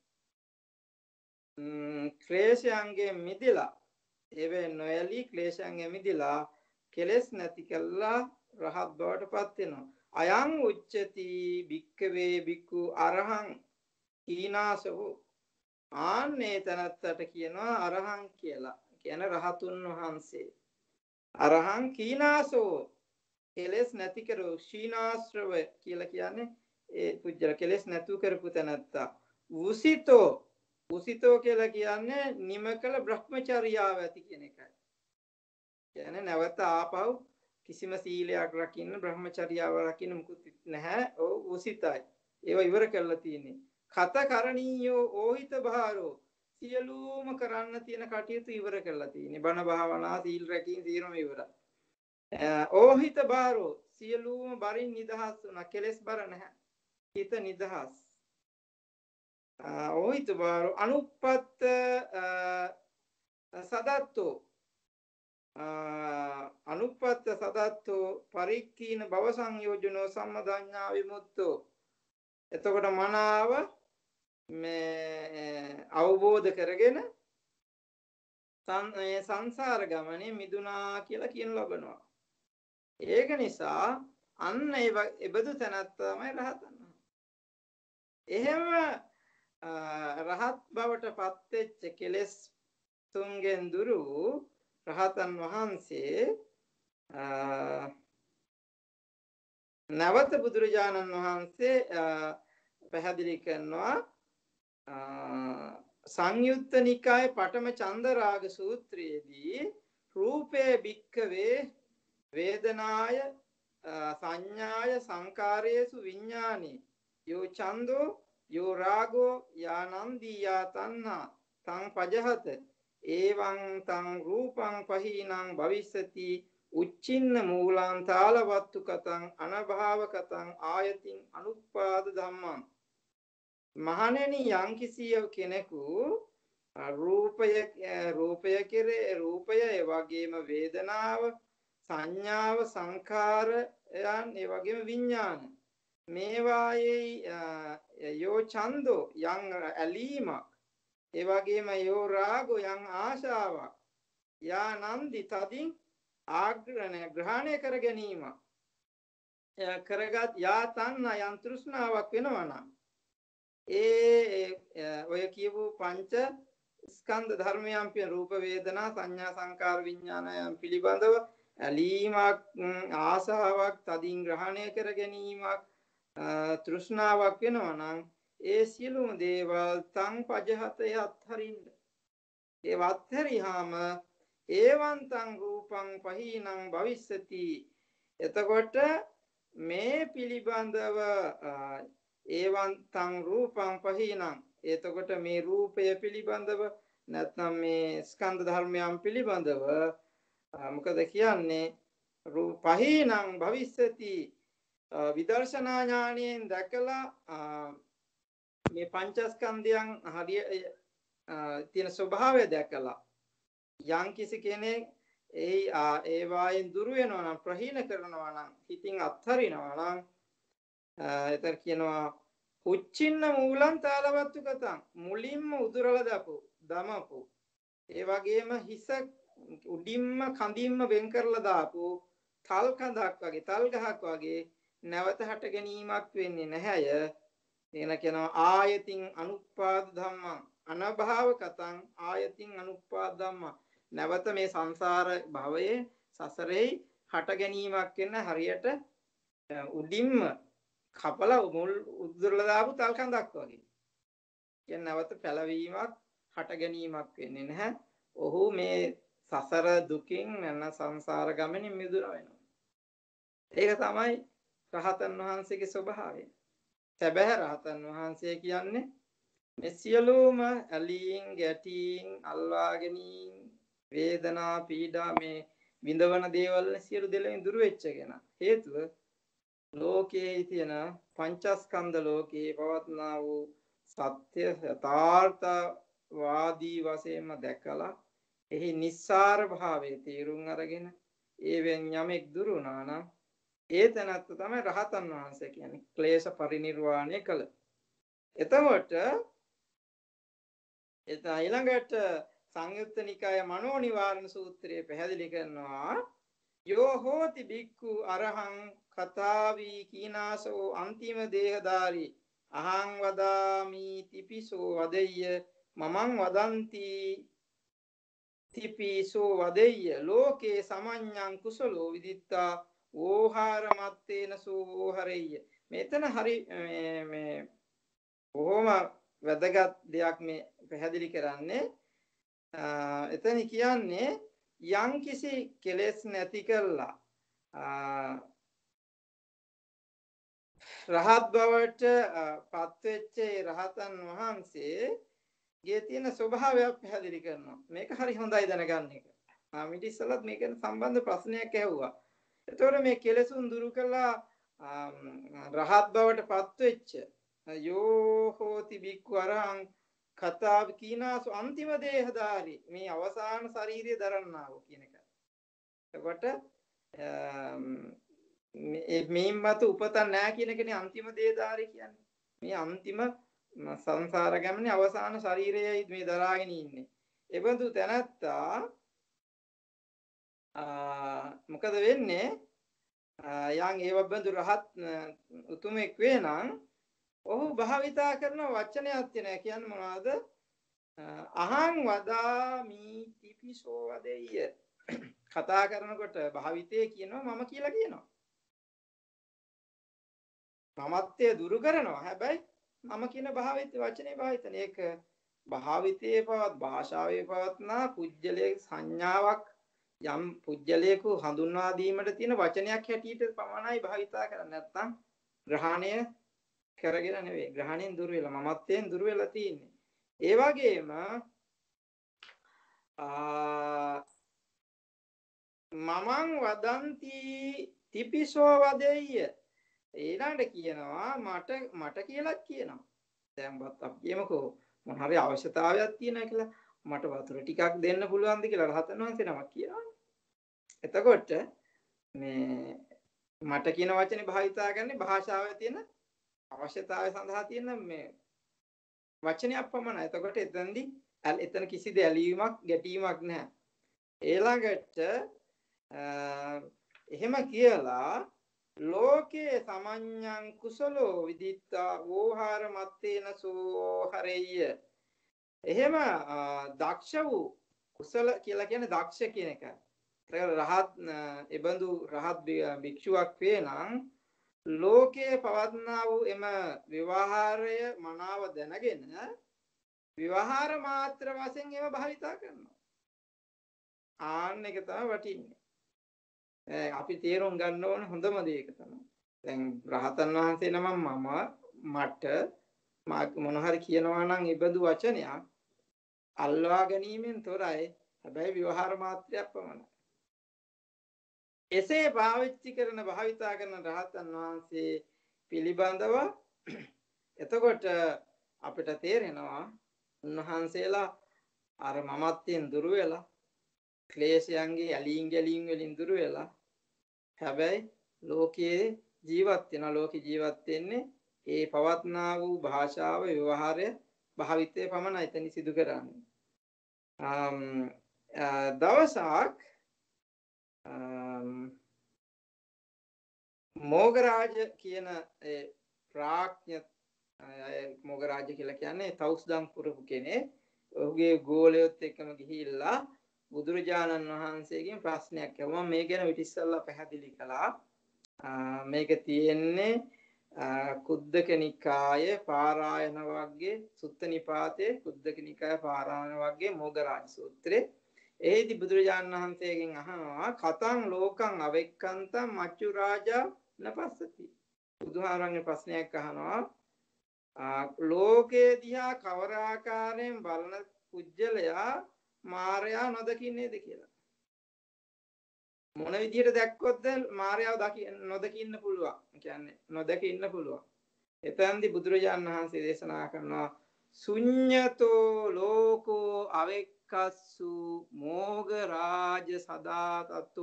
ක්ලේශයන්ගෙන් මිදලා, ඒවෙන් නොයලී ක්ලේශයන්ගෙන් මිදලා කෙලෙස් නැති කළා රහත් බවට පත් වෙනවා. අයං උච්චති භික්ඛවේ භික්ඛු අරහං ඊනාසෝ. ආන්නේ තනත්තට කියනවා අරහං කියලා. කියන රහතුන් වහන්සේ. අරහං කීනාසෝ කෙලෙස් නැති කරෝ ශීනාශ්‍රව කියලා කියන්නේ ඒ පුජ්‍යල කෙලෙස් නැතු කරපු තැනත්තා. උසිතෝ උසිතෝ කියලා කියන්නේ නිමකල බ්‍රහ්මචර්යාව ඇති කියන එකයි. කියන්නේ නැවත ආපහු කිසිම සීලයක් රකින්න බ්‍රහ්මචර්යාව රකින්න මුකුත් නැහැ. ඔව් උසිතයි. ඒව ඉවර කරලා තියෙන්නේ. කත කරණීයෝ ඕහිත භාරෝ. සියලුම කරන්න තියෙන කටයුතු ඉවර කරලා තියෙන්නේ. බණ භාවනා සීල් රැකීම සියලුම ඉවරයි. ඕහිත භාරෝ සියලුම බරින් නිදහස් වුණා. කෙලෙස් බර නැහැ. හිත නිදහස්. ඕහිත භාරෝ අනුප්පත්ත සදත්තෝ අනුප්පත්ත සදත්තෝ පරික්ඛීන භව සංයෝජනෝ සම්මදඤ්ඤා විමුක්තෝ. එතකොට මනාව මේ අවබෝධ කරගෙන සංසාර ගමනේ මිදුණා කියලා කියන ලබනවා. ඒක නිසා අන්න ඒ එබඳු තැනත් තමයි රහතන්. එහෙම රහත් බවට පත් වෙච්ච කෙලෙස් තුන්ගෙන් දුරු රහතන් වහන්සේ නවත බුදුරජාණන් වහන්සේ පැහැදිලි කරනවා සංයුත්ත නිකාය පඨම චන්දරාග සූත්‍රයේදී රූපේ භික්ඛවේ වේදනාය සංඥාය සංකාරයේසු විඥානේ යෝ චන්தோ යෝ රාගෝ යානන්දී යා තණ්හා තං පජහත එවං තං රූපං පහීනං භවිස්සති උච්චින්න මූලං තාලවත්තු කතං අනභාව කතං ආයතින් අනුප්පාද ධම්මං. මහණෙනි යම්කිසිය කෙනෙකු රූපය රූපය කෙරේ රූපය ඒ වගේම වේදනාව සංඥාව සංඛාරයන් ඒ වගේම විඥාන මේවායේ යෝ ඡන්தோ යම් ඇලීමක් ඒ වගේම යෝ රාගෝ යම් ආශාවක් යා නන්දි තදින් ආග්‍රහණය ග්‍රහණය කර ගැනීම කරගත් යා තණ්හා යම් තෘෂ්ණාවක් වෙනවා නම් ඒ ඔය කියපු පංච ස්කන්ධ ධර්මයන් පිය රූප වේදනා සංඥා සංකාර විඥානයන් පිළිබඳව ඇලීමක් ආසාවක් තදින් ග්‍රහණය කර ගැනීමක් තෘෂ්ණාවක් වෙනවා නම් ඒ සියලුම දේවල් තං පජහතේ අත්හරින්න. ඒ වත්හැරියාම ඒවං තං රූපං පහීනං භවිස්සති. එතකොට මේ පිළිබඳව ඒවං තං රූපං පහීනං එතකොට මේ රූපය පිළිබඳව නැත්නම් මේ ස්කන්ධ ධර්මයන් පිළිබඳව මොකද කියන්නේ පහීනං භවිස්සති විදර්ශනා ඥාණයෙන් දැකලා මේ පංචස්කන්ධයන් හරිය තියෙන ස්වභාවය දැකලා යම් කිසි කෙනෙක් ඒ ඒ වායෙන් දුර වෙනවා නම් ප්‍රහීන කරනවා නම් හිතින් අත්හරිනවා නම් එතන කියනවා උච්චින්න මූලං තාලවත්තු කතං මුලින්ම උදුරලා දාපු දමපු ඒ වගේම හිස උඩින්ම කඳින්ම වෙන් කරලා දාපු තල් කඳක් වගේ තල් ගහක් වගේ නැවත හට ගැනීමක් වෙන්නේ නැහැය. එන කියනවා ආයතින් අනුප්පාද ධම්මං අනභාව කතං ආයතින් අනුප්පාද ධම්මං නැවත මේ සංසාර භවයේ සසරේ හට ගැනීමක් වෙන හරියට උඩින්ම කපලා මුල් උදුරලා දාපු තල් කඳක් වගේ. කියන්නේ නැවත පැලවීමක් හට ගැනීමක් වෙන්නේ නැහැ. ඔහු මේ සසර දුකින් නැන සංසාර ගමනින් මිදුණ වෙනවා. ඒක තමයි රහතන් වහන්සේගේ ස්වභාවය. සැබෑ රහතන් වහන්සේ කියන්නේ මේ සියලුම ඇලීම් ගැටීම් අල්වා ගැනීම වේදනා පීඩා මේ විඳවන දේවල් සියලු දෙලෙන් දුර වෙච්ච කෙනා. හේතුව ලෝකයේ තියෙන පංචස්කන්ධ ලෝකයේ පවත්නා වූ සත්‍ය යථාර්ථවාදී වශයෙන්ම දැකලා එහි නිස්සාර භාවයේ තීරුම් අරගෙන ඒවෙන් යමෙක් දුරු වුණා නම් ඒ තැනත්ත තමයි රහතන් වහන්සේ කියන්නේ. ක්ලේශ පරිනිර්වාණය කළ. එතකොට එත ඊළඟට සංයුත්ත නිකාය මනෝ නිවාරණ සූත්‍රයේ පැහැදිලි කරනවා යෝ හෝති බික්ඛු අරහං කතාවි කීනාසෝ අන්තිම දේහදාරි අහං වදාමි තිපිසෝ වදෙය්‍ය මමං වදන්ති තිපිසෝ වදෙය්‍ය ලෝකේ සමඤ්ඤං කුසලෝ විදිත්තා ඕහාර මත්තේන සෝහරෙය්‍ය. මෙතන හරි මේ බොහොම වැදගත් දෙයක් මේ පැහැදිලි කරන්නේ. එතන කියන්නේ යම් කිසි කෙලෙස් නැති කළා රහත් බවට පත් වෙච්ච රහතන් වහන්සේගේ තියෙන ස්වභාවයක් පැහැදිලි කරනවා. මේක හරි හොඳයි දැනගන්න එක. ආ මිට ඉස්සලත් මේකෙන් සම්බන්ධ ප්‍රශ්නයක් ඇහුවා. එතකොට මේ කෙලෙසුන් දුරු කළා රහත් බවට පත් වෙච්ච යෝ හෝති බික්ඛු අරහං කතාව කීනාසු අන්තිම දේහදාරි මේ අවසාන ශරීරය දරන්නා වූ කියන එක. එතකොට මේ මත උපත නැහැ කියන එකනේ අන්තිම දේදාරි කියන්නේ. මේ අන්තිම සංසාර ගමනේ අවසාන ශරීරයයි මේ දරාගෙන ඉන්නේ. එබඳු තැනත්තා මොකද වෙන්නේ? යම් ඒවබඳු රහත් උතුමෙක් වේ නම් ඔහු භාවිතා කරන වචනයක් තියෙනවා. කියන්නේ මොනවද? අහං වදාමි තිපිසෝ වදෙය්‍ය. කතා කරනකොට භාවිතේ කියනවා මම කියලා කියනවා. මමත්වයේ දුරු කරනවා. හැබැයි මම කියන භාවිත වචනේ භාවිතන ඒක භාවිතයේ පවත් භාෂාවේ පවත්නා පුජ්‍යලයේ සංඥාවක් යම් පුජ්‍යලයක හඳුන්වා දීමට තියෙන වචනයක් හැටියට පමණයි භාවිතා කරන්නේ. නැත්නම් ග්‍රහණය කරගෙන නෙවෙයි. ග්‍රහණයෙන් දුර වෙලා මමත්වයෙන් දුර වෙලා තියෙන්නේ. ඒ වගේම මමං වදන්ති තිපිසෝ වදෙය්‍ය. ඊළඟට කියනවා මට මට කියලා කියනවා. දැන්වත් අපි කියමුකෝ මොන හරි අවශ්‍යතාවයක් තියෙනවා කියලා මට වතුර ටිකක් දෙන්න පුළුවන්ද කියලා රහතන් වහන්සේ නමක් කියනවානේ. එතකොට මේ මට කියන වචනේ භාවිතා කරන්නේ භාෂාවේ තියෙන අවශ්‍යතාවය සඳහා තියෙන මේ වචනයක් පමණයි. එතකොට එතනදී එතන කිසිද ඇලීමක් ගැටීමක් නැහැ. ඊළඟට එහෙම කියලා ලෝකේ සමඤ්ඤං කුසලෝ විදිත්තා වෝහාර මත්තේන සෝ හරෙය්‍ය. එහෙම දක්ෂ වූ කුසල කියලා කියන්නේ දක්ෂ කියන එක. ඒකට රහත් එබඳු රහත් භික්ෂුවක් වේ නම් ලෝකේ පවත්නා වූ එම විවහාරය මනාව දැනගෙන විවහාර මාත්‍ර වශයෙන් ඒව භාවිතා කරනවා. ආන්න එක තමයි වටින්නේ. අපි තේරුම් ගන්න ඕන හොඳම දේ ඒක තමයි. දැන් රහතන් වහන්සේ නම මම මට මොන හරි කියනවා නම් ඉබඳු වචනයක් අල්වා ගැනීමෙන් තොරයි. හැබැයි විවහාර මාත්‍රයක් පමණයි. එසේ පාවිච්චි කරන භාවිතා කරන රහතන් වහන්සේ පිළිබඳව එතකොට අපිට තේරෙනවා උන්වහන්සේලා අර මමත්වයෙන් දුර වෙලා ක්ලේශයන්ගේ ඇලීම් ගැලීම් වලින් දුර වෙලා හැබැයි ලෝකයේ ජීවත් වෙන ලෝක ජීවත් වෙන්නේ ඒ පවත්නා වූ භාෂාව ව්‍යවහාරය භාවිතය පමණයි එතන සිදු කරන්නේ. දවසක් මොගරාජ කියන ඒ ප්‍රඥ මොගරාජ කියලා කියන්නේ තවුස්දම් පුරපු කෙනෙක්. ඔහුගේ ගෝලයොත් එක්කම ගිහිල්ලා බුදුරජාණන් වහන්සේගෙන් ප්‍රශ්නයක් අහුවා. මේ ගැන විටිස්සල්ලා පැහැදිලි කළා. මේක තියෙන්නේ කුද්දක නිකායේ පාරායන වර්ගයේ සුත්ත නිපාතේ කුද්දක නිකායේ පාරායන වර්ගයේ මොගරාජ සූත්‍රේ. එහිදී බුදුරජාණන් වහන්සේගෙන් අහනවා කතං ලෝකං අවෙක්කන්තං මච්චු රාජා නපස්සති. බුදුහාරන්ගේ ප්‍රශ්නයක් අහනවා ලෝකේ දිහා කවර ආකාරයෙන් බලන කුජලයා මාරයා නොදකින්නේද කියලා. මොන විදිහට දැක්කොත්ද මාරයාව දකින්න නොදකින්න පුළුවන්. කියන්නේ නොදකින්න පුළුවන්. එතෙන්දී බුදුරජාණන් වහන්සේ දේශනා කරනවා ශුඤ්ඤතෝ ලෝකෝ අවෙක්කස්සු මෝග රාජ සදාතතු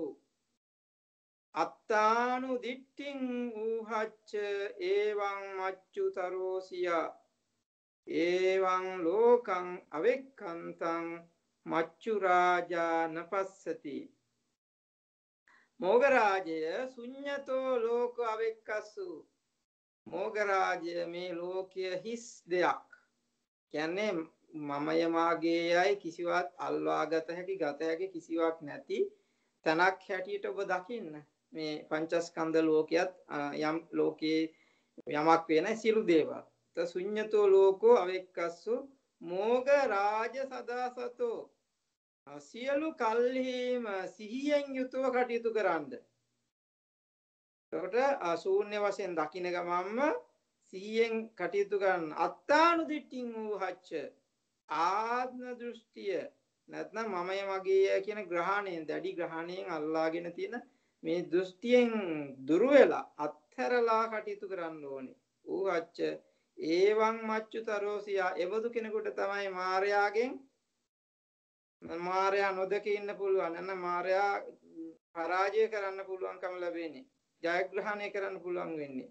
අත්තානු දිට්ඨින් ඌහච්ච එවං මච්චුතරෝසියා එවං ලෝකං අවෙක්කන්තං මච්චු රාජා නපස්සති. මොගරාජය ශුඤ්ඤතෝ ලෝක අවෙක්කස්සු. මොගරාජය මේ ලෝකය හිස් දෙයක්. කියන්නේ මමය මාගේයයි කිසිවක් අල්වාගත හැකි ගත හැකි කිසිවක් නැති තනක් හැටියට ඔබ දකින්න. මේ පංචස්කන්ධ ලෝකයක් යම් ලෝකේ යමක් වෙන සිළු දේවල්. ත ශුඤ්ඤතෝ ලෝකෝ අවෙක්කස්සු මෝග රාජ සදාසතෝ. සියලු කල්හිම සිහියෙන් යුතුව කටයුතු කරන්න. එතකොට ශූන්‍ය වශයෙන් දකින්න ගමන්ම සිහියෙන් කටයුතු කරන්න. අත්තානු දිට්ඨින් ඌහච්ච ආත්ම දෘෂ්ටිය නැත්නම් මමය මගේ කියන ග්‍රහණයෙන් දැඩි ග්‍රහණයෙන් අල්ලාගෙන තියෙන මේ දෘෂ්ටියෙන් දුර වෙලා අත්හැරලා කටයුතු කරන්න ඕනේ. ඌහච්ච ඒවං මච්චුතරෝසියා. එවදු කෙනෙකුට තමයි මායාවෙන් මාරයා නොදක ඉන්න පුළුවන්. නැත්නම් මාරයා පරාජය කරන්න පුළුවන්කම ලැබෙන්නේ. ජයග්‍රහණය කරන්න පුළුවන් වෙන්නේ.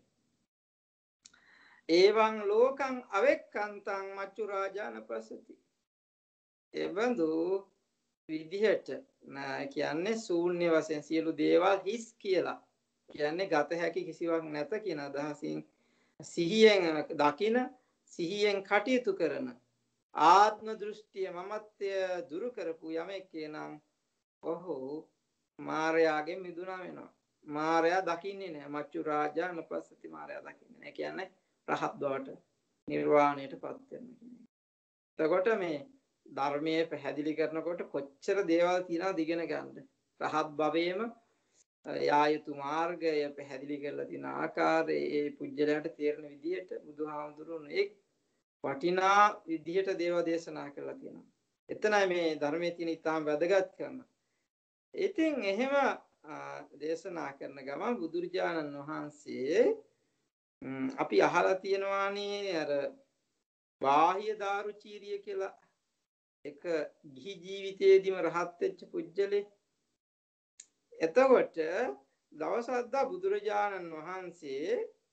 එවං ලෝකං අවෙක්කන්තං මච්චු රාජාන ප්‍රසති. එබඳු විදිහට කියන්නේ ශූන්‍ය වශයෙන් සියලු දේවල් හිස් කියලා. කියන්නේ ගත හැකි කිසිවක් නැත කියන අදහසින් සිහියෙන් දකින, සිහියෙන් කටයුතු කරන ආත්ම දෘෂ්ටිය මමත්වය දුරු කරපු යමෙක් නම් ඔහු මායාවෙන් මිදුණා වෙනවා. මායා දකින්නේ නැහැ. මච්චු රාජා නපස්සති මායා දකින්නේ නැහැ. කියන්නේ රහත් බවට නිර්වාණයටපත් වෙනවා කියන්නේ. එතකොට මේ ධර්මයේ පැහැදිලි කරනකොට කොච්චර දේවල් තියෙනවද ඉගෙන ගන්න. රහත් භවයේම යා යුතු මාර්ගය පැහැදිලි කරලා තියෙන ආකාරය ඒ පුජ්‍යලයට තේරෙන විදිහට බුදුහාමුදුරුවෝ එක් වටිනා විදිහට දේව දේශනා කරලා තියෙනවා. එතනයි මේ ධර්මයේ තියෙන ඉතාම වැදගත් කරන. ඉතින් එහෙම දේශනා කරන ගමන් බුදුරජාණන් වහන්සේ අපි අහලා තියෙනවානේ අර බාහ්‍ය දාරුචීරිය කියලා එක ගිහි ජීවිතයේදීම රහත් වෙච්ච පුජ්‍යලේ. එතකොට දවසක් දා බුදුරජාණන් වහන්සේ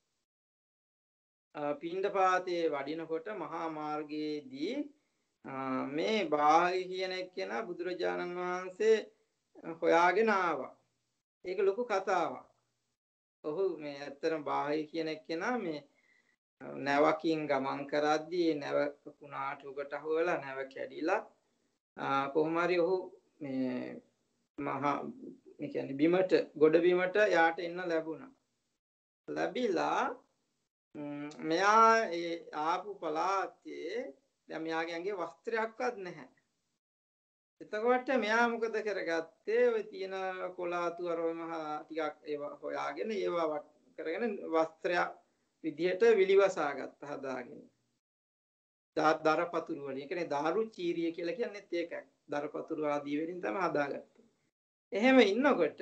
පිණ්ඩපාතේ වඩිනකොට මහා මාර්ගයේදී මේ බාහ්‍ය කියන එක්කෙනා බුදුරජාණන් වහන්සේ හොයාගෙන ආවා. ඒක ලොකු කතාවක්. ඔහු මේ ඇත්තටම බාහ්‍ය කියන එක්කෙනා මේ නැවකින් ගමන් කරද්දී නැව කුණාට උකට හොවලා නැව කැඩිලා කොහොම හරි ඔහු මේ මහා ඒ කියන්නේ බිමට ගොඩ බිමට යාට එන්න ලැබුණා. ලැබිලා මෙයා ඒ ආපු පළාතේ දැන් මෙයාගේ ඇඟේ වස්ත්‍රයක්වත් නැහැ. එතකොට මෙයා මොකද කරගත්තේ? ඔය තියෙන කොලාතු අර ඔය මහා ටිකක් ඒවා හොයාගෙන ඒවා වට කරගෙන වස්ත්‍රයක් විදිහට විලිවසා ගත්ත හදාගෙන. දරපතුරු වලින්. ඒ කියන්නේ දාරු චීරිය කියලා කියන්නේ ඒකයි. දරපතුරු ආදී වලින් තමයි හදාගත්තේ. එහෙම ඉන්නකොට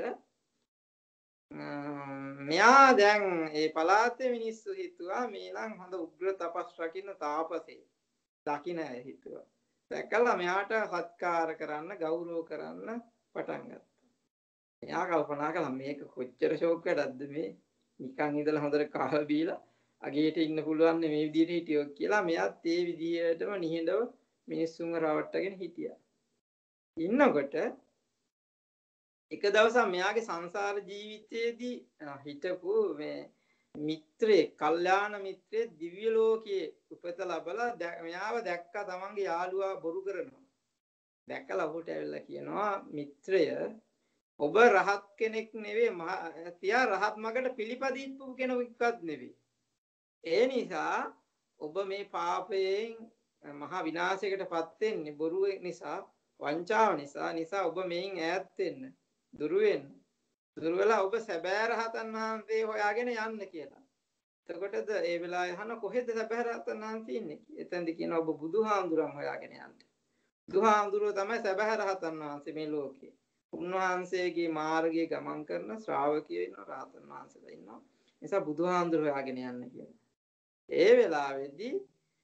මෙයා දැන් ඒ පළාතේ මිනිස්සු හිතුවා මේ නම් හොඳ උග්‍ර තපස් රකින්න තාපසේ. දකින්න හිතුවා. දැකලා මෙයාට සත්කාර කරන්න ගෞරව කරන්න පටන් ගත්තා. එයා කල්පනා කළා මේක කොච්චර ෂෝක් එකක්ද මේ නිකන් ඉඳලා හොඳට කාලා බීලා අගේට ඉන්න පුළුවන් මේ විදිහට හිටියෝ කියලා මෙයාත් ඒ විදිහටම නිහඬව මිනිස්සුන්ව රවට්ටගෙන හිටියා. ඉන්නකොට එක දවසක් මෙයාගේ සංසාර ජීවිතයේදී හිටපු මේ මිත්‍රේ, කල්යාණ මිත්‍රේ දිව්‍ය ලෝකයේ උපත ලැබලා මෙයාව දැක්කා තමන්ගේ යාළුවා බොරු කරනවා. දැක්කලා ඔහුට ඇවිල්ලා කියනවා මිත්‍රය ඔබ රහත් කෙනෙක් නෙවෙයි, තියා රහත් මගට පිළිපදිපු කෙනෙක්වත් නෙවෙයි. ඒ නිසා ඔබ මේ පාපයෙන් මහා විනාශයකටපත් වෙන්නේ බොරුව නිසා, වංචාව නිසා. නිසා ඔබ මේන් ඈත් වෙන්න, දුර වෙන්න. දුර වෙලා ඔබ සැබෑ රහතන් වහන්සේ හොයාගෙන යන්න කියලා. එතකොටද ඒ වෙලාවේ අහන කොහෙද සැබෑ රහතන් වහන්සේ ඉන්නේ? එතෙන්ද කියනවා ඔබ බුදුහාමුදුරන් හොයාගෙන යන්න. බුදුහාමුදුරුවෝ තමයි සැබෑ රහතන් වහන්සේ මේ ලෝකේ. උන්වහන්සේගේ මාර්ගයේ ගමන් කරන ශ්‍රාවකයෝ ඉන්නවා, රහතන් වහන්සේලා ඉන්නවා. නිසා බුදුහාමුදුරුවෝ හොයාගෙන යන්න කියලා. ඒ වෙලාවේදී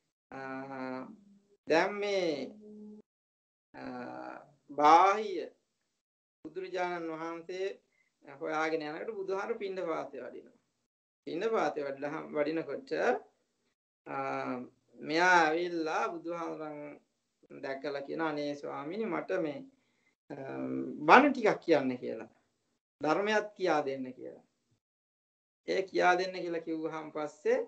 දැන් මේ බාහ්‍ය බුදුරජාණන් වහන්සේ හොයාගෙන යනකොට බුදුහාර පිණ්ඩපාතේ වඩිනවා. පිණ්ඩපාතේ වඩලා වඩිනකොට මෙයා ඇවිල්ලා බුදුහාමරන් දැකලා කියන අනේ ස්වාමීනි මට මේ බණ ටිකක් කියන්න කියලා. ධර්මයක් කියා දෙන්න කියලා. ඒ කියා දෙන්න කියලා කිව්වහම පස්සේ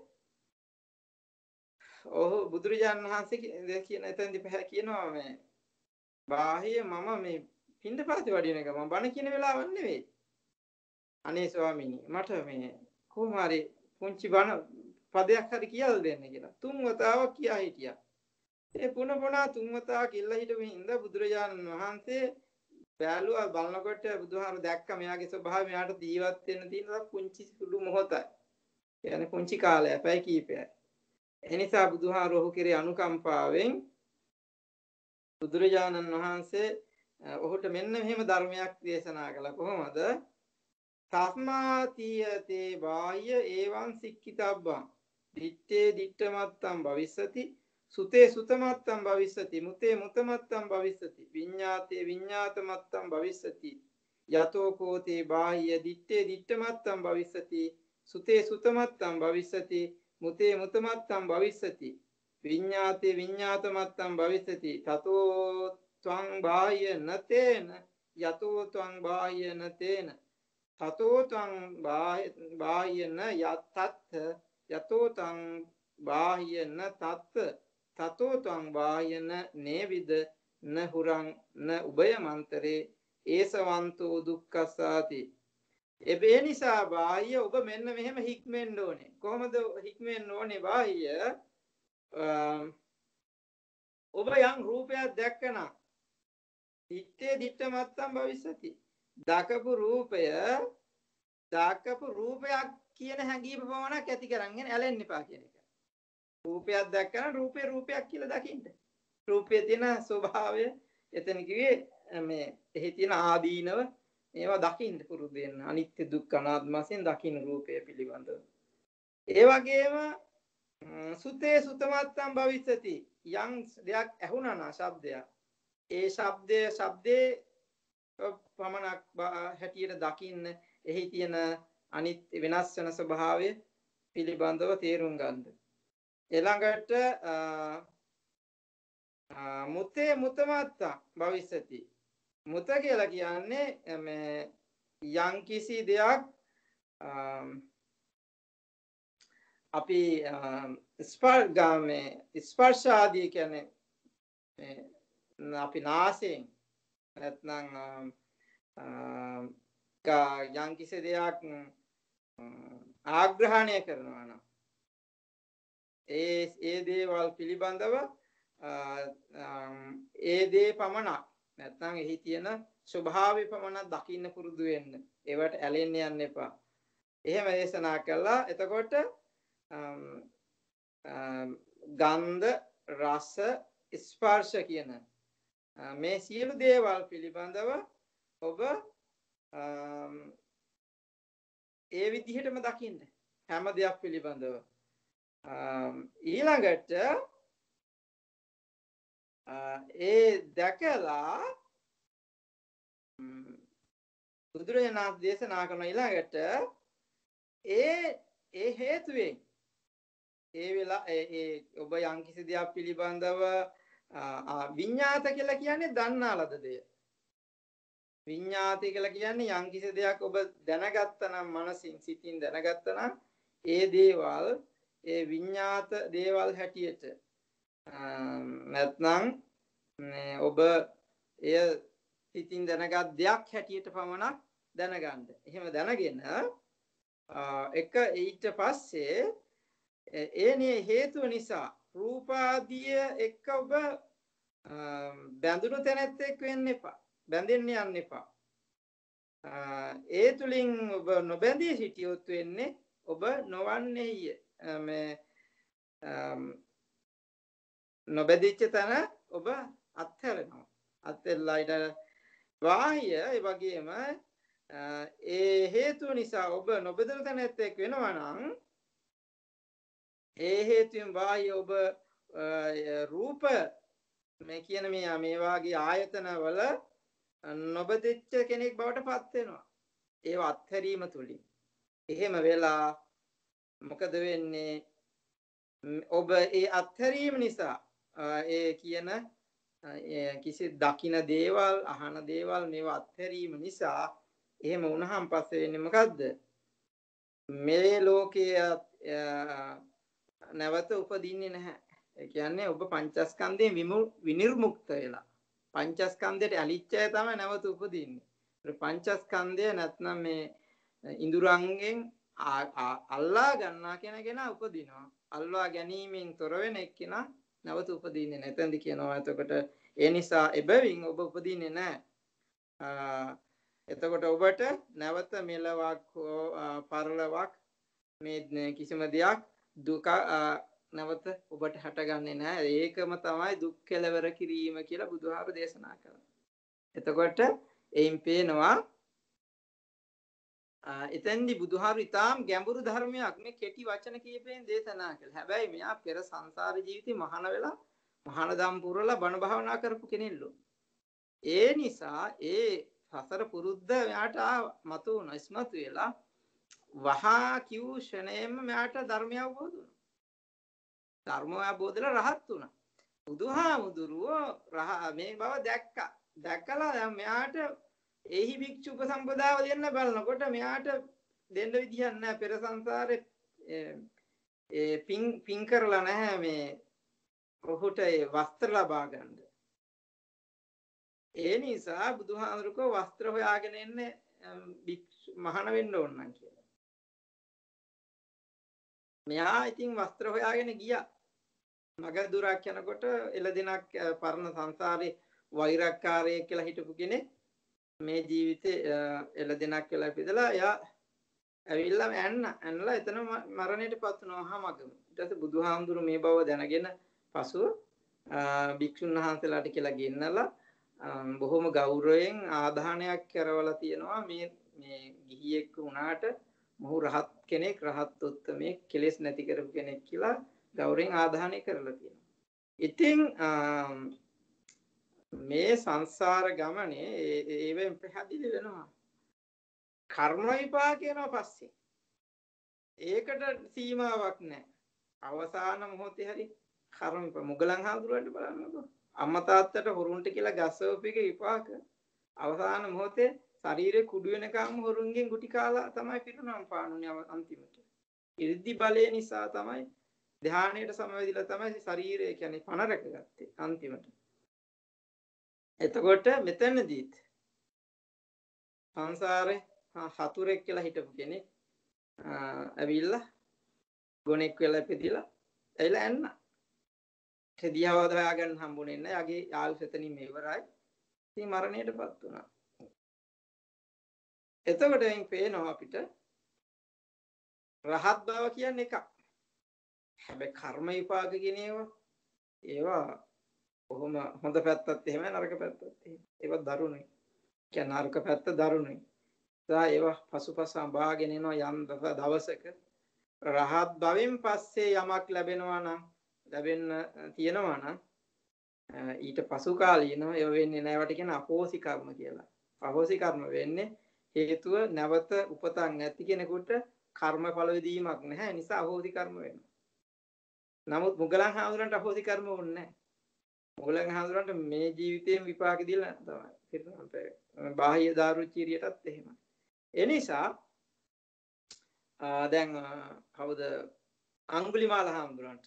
ඔහු බුදුරජාණන් වහන්සේ කියන එතෙන්දි පහ කියනවා මේ බාහ්‍ය මම මේ පිණ්ඩපාතේ වඩින එක මම බණ කියන වෙලාවක් නෙවෙයි. අනේ ස්වාමීනි මට මේ කොහොම හරි පුංචි බණ පදයක් හරි කියලා දෙන්න කියලා. තුන් වතාවක් කියා හිටියා. ඒ පුන පුනා තුන් වතාවක් කිල්ල හිටපු හින්දා බුදුරජාණන් වහන්සේ බැලුවා බලනකොට බුදුහාම දැක්ක මෙයාගේ ස්වභාවය මෙයාට ජීවත් වෙන්න තියෙන පුංචි සුළු මොහොතයි. කියන්නේ පුංචි කාලය, පැය කීපයයි. ඒ නිසා බුදුහාම ඔහු කෙරේ අනුකම්පාවෙන් බුදුරජාණන් වහන්සේ ඔහුට මෙන්න මෙහෙම ධර්මයක් දේශනා කළා. කොහොමද? තස්මාතියතේ බාහ්‍ය ඒවං සික්ඛිතබ්බං දිත්තේ දිත්තමත්තං භවිස්සති සුතේ සුතමත්තං භවිස්සති මුතේ මුතමත්තං භවිස්සති විඤ්ඤාතේ විඤ්ඤාතමත්තං භවිස්සති යතෝ කෝතේ බාහ්‍ය දිත්තේ දිත්තමත්තම් භවිස්සති සුතේ සුතමත්තම් භවිස්සති මුතේ මුතමත්තම් භවිස්සති විඤ්ඤාතේ විඤ්ඤාතමත්තම් භවිස්සති තතෝ ත්වං බාහ්‍ය නතේන යතෝ ත්වං බාහ්‍ය නතේන තතෝ ත්වං බාහ්‍ය න යතත් යතෝ ත්වං බාහ්‍ය න තත් තතෝ ත්වං බාහ්‍ය න නේවිද න හුරං න උභයමන්තරේ ඒසවන්තෝ දුක්ඛසාති. ඒ නිසා බාහ්‍ය ඔබ මෙන්න මෙහෙම හික්මෙන්න ඕනේ. කොහොමද හික්මෙන්න ඕනේ බාහ්‍ය? ඔබ යම් රූපයක් දැක්කනම් දිත්තේ දිත්ත මත්තම් භවිස්සති. දකපු රූපය දකපු රූපයක් කියන හැඟීම පමණක් ඇති කරගෙන ඇලෙන්න එපා කියන එක. රූපයක් දැක්කම රූපේ රූපයක් කියලා දකින්න. රූපයේ තියෙන ස්වභාවය එතන කිව්වේ මේ එහි තියෙන ආදීනව ඒවා දකින්න පුරුදු වෙන්න. අනිත්‍ය දුක්ඛ අනාත්ම වශයෙන් දකින්න රූපය පිළිබඳව. ඒ වගේම සුතේ සුතමත්තම් භවිස්සති. යම් දෙයක් ඇහුණා නම් ශබ්දයක්. ඒ ශබ්දයේ ශබ්දේ පමණක් හැටියට දකින්න එහි තියෙන අනිත්‍ය වෙනස් වෙන ස්වභාවය පිළිබඳව තේරුම් ගන්න. ඊළඟට මුතේ මුතමත්තා භවිස්සති. මුත කියලා කියන්නේ මේ යම් කිසි දෙයක් අපි ස්පර්ශාමේ ස්පර්ශ ආදී කියන්නේ අපි නාසයෙන් නැත්නම් යම් කිසි දෙයක් ආග්‍රහණය කරනවා නම් ඒ ඒ දේවල් පිළිබඳව ඒ දේ පමණක් නැත්නම් එහි තියෙන ස්වභාවය පමණක් දකින්න පුරුදු වෙන්න. ඒවට ඇලෙන්න යන්න එපා. එහෙම දේශනා කළා. එතකොට ගන්ධ රස ස්පර්ශ කියන මේ සියලු දේවල් පිළිබඳව ඔබ ඒ විදිහටම දකින්න හැම දෙයක් පිළිබඳව. ඊළඟට ඒ දැකලා බුදුරජාණන් දේශනා කරන ඊළඟට ඒ ඒ හේතුවෙන් ඒ වෙලා ඒ ඔබ යම් කිසි දෙයක් පිළිබඳව විඤ්ඤාත කියලා කියන්නේ දන්නා ලද දෙය. විඤ්ඤාති කියලා කියන්නේ යම් කිසි දෙයක් ඔබ දැනගත්තා නම් මනසින් සිතින් දැනගත්තා නම් ඒ දේවල් ඒ විඤ්ඤාත දේවල් හැටියට නැත්නම් ඔබ එය සිතින් දැනගත් දෙයක් හැටියට පමණක් දැනගන්න. එහෙම දැනගෙන එක ඊට පස්සේ ඒනේ හේතුව නිසා රූපාදිය එක්ක ඔබ බැඳුණු තැනත් එක්ක වෙන්න එපා. බැඳෙන්න යන්න එපා. ඒ තුලින් ඔබ නොබැඳී සිටියොත් වෙන්නේ ඔබ නොවන්නේය. මේ නොබැඳිච්ච තැන ඔබ අත්හැරෙනවා. අත්හැරලා ඊට බාහ්‍ය ඒ වගේම ඒ හේතුව නිසා ඔබ නොබැඳෙන තැනත් එක්ක වෙනවා නම් ඒ හේතුවෙන් බාහ්‍ය ඔබ රූප මේ කියන මේ මේ වාගේ ආයතන වල නොබදිච්ච කෙනෙක් බවට පත් වෙනවා. ඒව අත්හැරීම තුලින්. එහෙම වෙලා මොකද වෙන්නේ? ඔබ ඒ අත්හැරීම නිසා ඒ කියන කිසි දකින දේවල් අහන දේවල් මේවා අත්හැරීම නිසා එහෙම වුණාම පස්සේ වෙන්නේ මොකද්ද? මේ ලෝකයේ නැවත උපදින්නේ නැහැ. ඒ කියන්නේ ඔබ පංචස්කන්ධයෙන් විනිර්මුක්ත වෙලා. පංචස්කන්ධයට ඇලිච්ච අය තමයි නැවත උපදින්නේ. පංචස්කන්ධය නැත්නම් මේ ඉඳුරංගෙන් අල්ලා ගන්නා කෙනා උපදිනවා. අල්ලා ගැනීමෙන් තොර වෙන එක්කෙනා නැවත උපදින්නේ නැහැ. එතෙන්ද කියනවා එතකොට ඒ නිසා එබැවින් ඔබ උපදින්නේ නැහැ. එතකොට ඔබට නැවත මෙලවක් පරලොවක් මේ කිසිම දෙයක් දුක නැවත ඔබට හටගන්නේ නැහැ. ඒකම තමයි දුක් කෙලවර කිරීම කියලා බුදුහාම දේශනා කරනවා. එතකොට එයින් පේනවා එතෙන්දි බුදුහාම ඊටාම් ගැඹුරු ධර්මයක් මේ කෙටි වචන කීපයෙන් දේශනා කළා. හැබැයි මෙයා පෙර සංසාර ජීවිතේ මහාන වෙලා මහානදම් පුරලා බණ භාවනා කරපු කෙනෙක්ලු. ඒ නිසා ඒ සසර පුරුද්ද මෙයාට මතු වුණා ඉස්මතු වෙලා වහා කිව් ෂණයෙන්ම මෙයාට ධර්මය අවබෝධ වුණා. ධර්මය අවබෝධලා රහත් වුණා. බුදුහාමුදුරුවෝ රහ මේ බව දැක්කා. දැකලා දැන් මෙයාට එහි භික්ෂු උපසම්පදාව දෙන්න බලනකොට මෙයාට දෙන්න විදියක් නැහැ. පෙර සංසාරේ ඒ පින් පින් කරලා නැහැ මේ ඔහුට ඒ වස්ත්‍ර ලබා ගන්න. ඒ නිසා බුදුහාමුදුරුවෝ වස්ත්‍ර හොයාගෙන එන්නේ භික්ෂු මහාන වෙන්න ඕන නම් කියලා. මෙයා ඉතින් වස්ත්‍ර හොයාගෙන ගියා. මග දුරක් යනකොට එළදෙනක් පරණ සංසාරේ වෛරක්කාරයෙක් කියලා හිටපු කෙනෙක් මේ ජීවිතේ එළදෙනක් කියලා ඉපදලා එයා ඇවිල්ලා ඇන්න ඇන්නලා එතන මරණයටපත් වුණා අහමගම. ඊට පස්සේ බුදුහාමුදුරු මේ බව දැනගෙන පසුව භික්ෂුන් වහන්සේලාට කියලා ගෙන්නලා බොහොම ගෞරවයෙන් ආදාහනයක් කරවලා තියෙනවා මේ මේ ගිහියෙක් වුණාට මොහු රහත් කෙනෙක් රහත් උත්තමයෙක් කෙලෙස් නැති කරපු කෙනෙක් කියලා ගෞරවයෙන් ආදාහනය කරලා තියෙනවා. ඉතින් මේ සංසාර ගමනේ ඒවෙන් පැහැදිලි වෙනවා. කර්ම විපාක යනවා පස්සේ. ඒකට සීමාවක් නැහැ. අවසාන මොහොතේ හරි කර්ම විපාක මුගලන් හාමුදුරුවන්ට බලන්නකෝ. අම්මා තාත්තට හොරුන්ට කියලා ගස්සවපික විපාක අවසාන මොහොතේ ශරීරේ කුඩු වෙනකම් හොරුන්ගෙන් ගුටි කාලා තමයි පිරුණම් පානුනේ අන්තිමට. ඉර්ධි බලය නිසා තමයි ධානයට සමවැදිලා තමයි ශරීරය කියන්නේ පණ රැකගත්තේ අන්තිමට. එතකොට මෙතනදීත් සංසාරේ හතුරෙක් කියලා හිටපු කෙනෙක් ඇවිල්ලා ගොනෙක් වෙලා ඉපදිලා ඇවිල්ලා එන්න. හෙදියවද හොයාගන්න හම්බුනේ නැහැ. යගේ ආයුෂ එතනින් ඉවරයි. ඉතින් මරණයටපත් වුණා. එතකොට එයින් පේනවා අපිට රහත් බව කියන්නේ එකක්. හැබැයි කර්ම විපාක කියන ඒවා ඒවා කොහොම හොඳ පැත්තත් එහෙමයි නරක පැත්තත් එහෙමයි. ඒවා දරුණුයි. කියන්නේ නරක පැත්ත දරුණුයි. ඒ ඒවා පසුපස අඹාගෙන එනවා යම් දවසක රහත් භවෙන් පස්සේ යමක් ලැබෙනවා නම් ලැබෙන්න තියෙනවා නම් ඊට පසු කාලීනව ඒව වෙන්නේ නැවට කියන අපෝසි කර්ම කියලා. අපෝසි කර්ම වෙන්නේ හේතුව නැවත උපතක් නැති කෙනෙකුට කර්මඵල විදීමක් නැහැ. නිසා අපෝසි කර්ම වෙනවා. නමුත් මුගලන් හාමුදුරන්ට අපෝසි කර්ම වුණේ නැහැ. මුගලන් හාමුදුරන්ට මේ ජීවිතේම විපාක දීලා තමයි පිරුණම් බාහ්‍ය දාරුචීරියටත් එහෙමයි. ඒ නිසා දැන් කවුද අඟුලිමාල හාමුදුරන්ට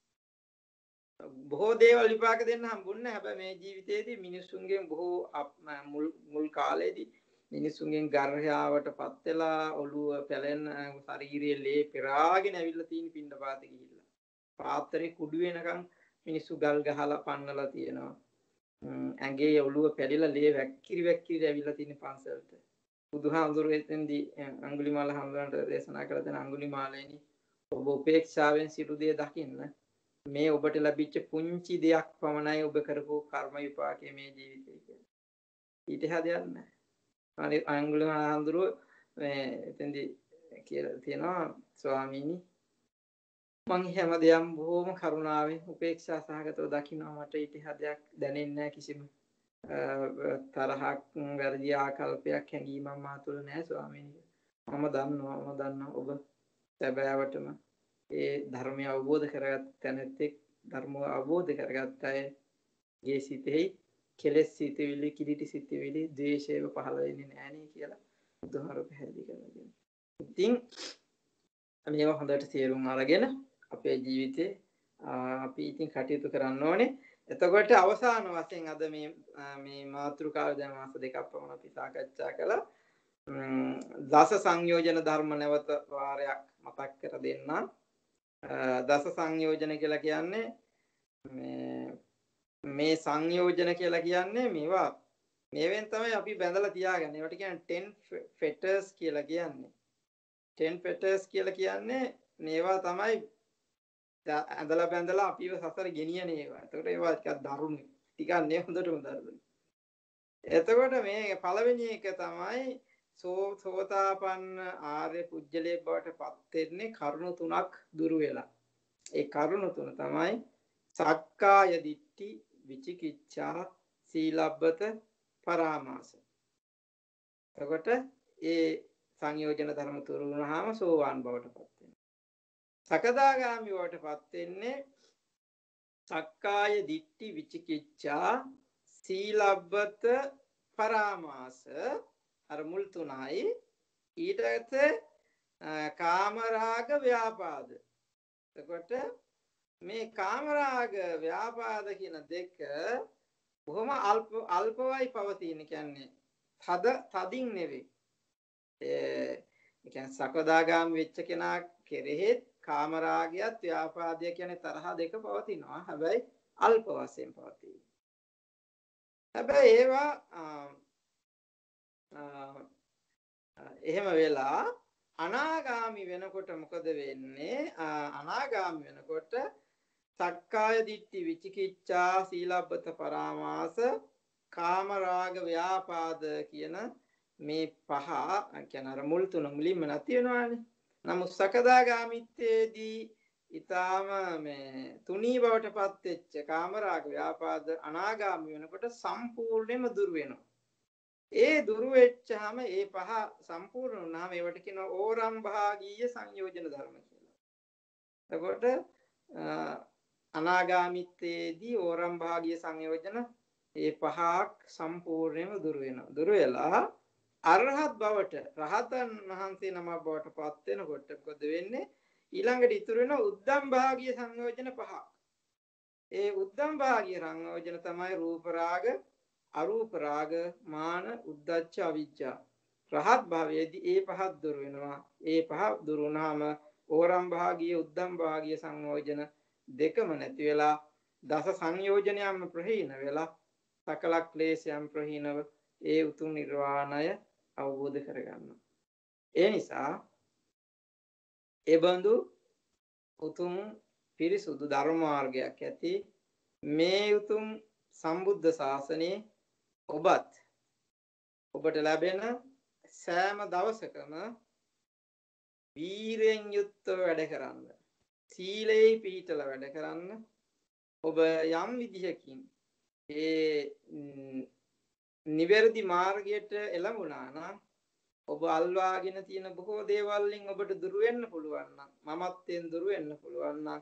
බොහෝ දේවල් විපාක දෙන්න හම්බුන්නේ. හැබැයි මේ ජීවිතේදී මිනිස්සුන්ගෙන් බොහෝ මුල් මුල් කාලේදී මිනිස්සුන්ගෙන් ගර්හයාවටපත් වෙලා ඔළුව පැලෙන ශරීරයේ ලේ පෙරාගෙන ඇවිල්ලා තියෙන පින්නපාතේ ගිහිල්ලා. පාත්‍රේ කුඩු වෙනකන් මිනිස්සු ගල් ගහලා පන්නලා තියෙනවා. ඇඟේ ඔළුව පැලිලා ලේ වැක්කිරි වැක්කිරි ඇවිල්ලා තියෙන පන්සලට. බුදුහාමුදුරුවෝ එතෙන්දී අඟුලිමාල හාමුදුරන්ට දේශනා කළ දෙන අඟුලිමාලේනි ඔබ උපේක්ෂාවෙන් සිටු දේ දකින්න. මේ ඔබට ලැබිච්ච පුංචි දෙයක් පමණයි ඔබ කරපු කර්ම විපාකයේ මේ ජීවිතේ කියලා. ඊට හදයක් නැහැ. අනේ අඟුලිමාල හාමුදුරුවෝ මේ එතෙන්දී කියලා තියෙනවා ස්වාමීනි මං හැම දෙයක්ම බොහොම කරුණාවෙන් උපේක්ෂා සහගතව දකින්නවා. මට ඊට හදයක් දැනෙන්නේ නැහැ. කිසිම තරහක් වැරදි ආකල්පයක් හැඟීමක් මා තුළ නැහැ ස්වාමීනි. මම දන්නවා මම දන්නවා ඔබ සැබෑවටම ඒ ධර්මය අවබෝධ කරගත් තැනැත්තෙක් ධර්මය අවබෝධ කරගත් අයගේ සිතෙහි කෙලෙස් සිතවිලි කිලිටි සිතවිලි ද්වේෂය පහළ වෙන්නේ නැහැ නේ කියලා බුදුහාමුදුරුවෝ පැහැදිලි කරලා තියෙනවා. ඉතින් මේවා හොඳට තේරුම් අරගෙන අපේ ජීවිතේ අපි ඉතින් කටයුතු කරන්න ඕනේ. එතකොට අවසාන වශයෙන් අද මේ මේ මාතෘකාව දැන් මාස දෙකක් පමණ අපි සාකච්ඡා කළා. දස සංයෝජන ධර්ම නැවත වාරයක් මතක් කර දෙන්න. දස සංයෝජන කියලා කියන්නේ මේ මේ සංයෝජන කියලා කියන්නේ මේවා මේවෙන් තමයි අපි බැඳලා තියාගන්නේ. ඒවට කියන්නේ ten fetters කියලා කියන්නේ. ten fetters කියලා කියන්නේ මේවා තමයි ඇඳලා බැඳලා අපිව සසර ගෙනියන ඒවා. එතකොට ඒවා ටිකක් දරුණුයි. ටිකක් නේ හොඳටම දරුණුයි. එතකොට මේ පළවෙනි එක තමයි සෝ සෝතාපන්න ආර්ය පුජ්‍යලේ බවට පත් වෙන්නේ කරුණු තුනක් දුරු වෙලා. ඒ කරුණු තුන තමයි සක්කාය දිට්ඨි, විචිකිච්ඡා, සීලබ්බත, පරාමාස. එතකොට ඒ සංයෝජන ධර්ම තුරු වුණාම සෝවාන් බවට පත් වෙනවා. සකදාගාමි බවට පත් වෙන්නේ සක්කාය දිට්ඨි විචිකිච්ඡා සීලබ්බත පරාමාස අර මුල් තුනයි ඊට ඇත්තේ කාමරාග ව්‍යාපාද. එතකොට මේ කාමරාග ව්‍යාපාද කියන දෙක බොහොම අල්ප අල්පවයි පවතින. කියන්නේ තද තදින් නෙවෙයි. ඒ කියන්නේ සකදාගාමි වෙච්ච කෙනා කෙරෙහිත් කාමරාගයත් ව්‍යාපාදය කියන්නේ තරහ දෙක පවතිනවා. හැබැයි අල්ප වශයෙන් පවතී. හැබැයි ඒවා එහෙම වෙලා අනාගාමි වෙනකොට මොකද වෙන්නේ? අනාගාමි වෙනකොට සක්කාය දිට්ඨි විචිකිච්ඡා සීලබ්බත පරාමාස කාමරාග ව්‍යාපාද කියන මේ පහ කියන අර මුල් තුන මුලින්ම නැති වෙනවානේ. නමුත් සකදාගාමිත්වයේදී ඊටාම මේ තුනී බවට පත් වෙච්ච කාමරාග ව්‍යාපාද අනාගාමි වෙනකොට සම්පූර්ණයෙන්ම දුර වෙනවා. ඒ දුරු වෙච්චාම ඒ පහ සම්පූර්ණ වුණාම ඒවට කියනවා ඕරම් භාගීය සංයෝජන ධර්ම කියලා. එතකොට අනාගාමිත්වයේදී ඕරම් භාගීය සංයෝජන ඒ පහක් සම්පූර්ණයෙන්ම දුර වෙනවා. දුර වෙලා අරහත් බවට රහතන් වහන්සේ නමක් බවට පත් වෙනකොට මොකද වෙන්නේ? ඊළඟට ඉතුරු වෙන උද්දම් භාගීය සංයෝජන පහක්. ඒ උද්දම් භාගීය සංයෝජන තමයි රූප රාග, අරූප රාග, මාන, උද්ධච්ච, අවිජ්ජා. රහත් භවයේදී ඒ පහක් දුර වෙනවා. ඒ පහ දුර වුණාම ඕරම් භාගීය, උද්දම් භාගීය සංයෝජන දෙකම නැති වෙලා දස සංයෝජනයන්ම ප්‍රහීන වෙලා සකල ක්ලේශයන් ප්‍රහීනව ඒ උතුම් නිර්වාණය අවබෝධ කරගන්නවා. ඒ නිසා ඒ බඳු උතුම් පිරිසුදු ධර්ම මාර්ගයක් ඇති මේ උතුම් සම්බුද්ධ ශාසනයේ ඔබත් ඔබට ලැබෙන සෑම දවසකම වීරයෙන් යුක්තව වැඩ කරන්න, සීලේ පිහිටලා වැඩ කරන්න. ඔබ යම් විදිහකින් ඒ නිවැරදි මාර්ගයට එළඹුණා නම් ඔබ අල්වාගෙන තියෙන බොහෝ දේවල් වලින් ඔබට දුර වෙන්න පුළුවන් නම්, මමත්වෙන් දුර වෙන්න පුළුවන් නම්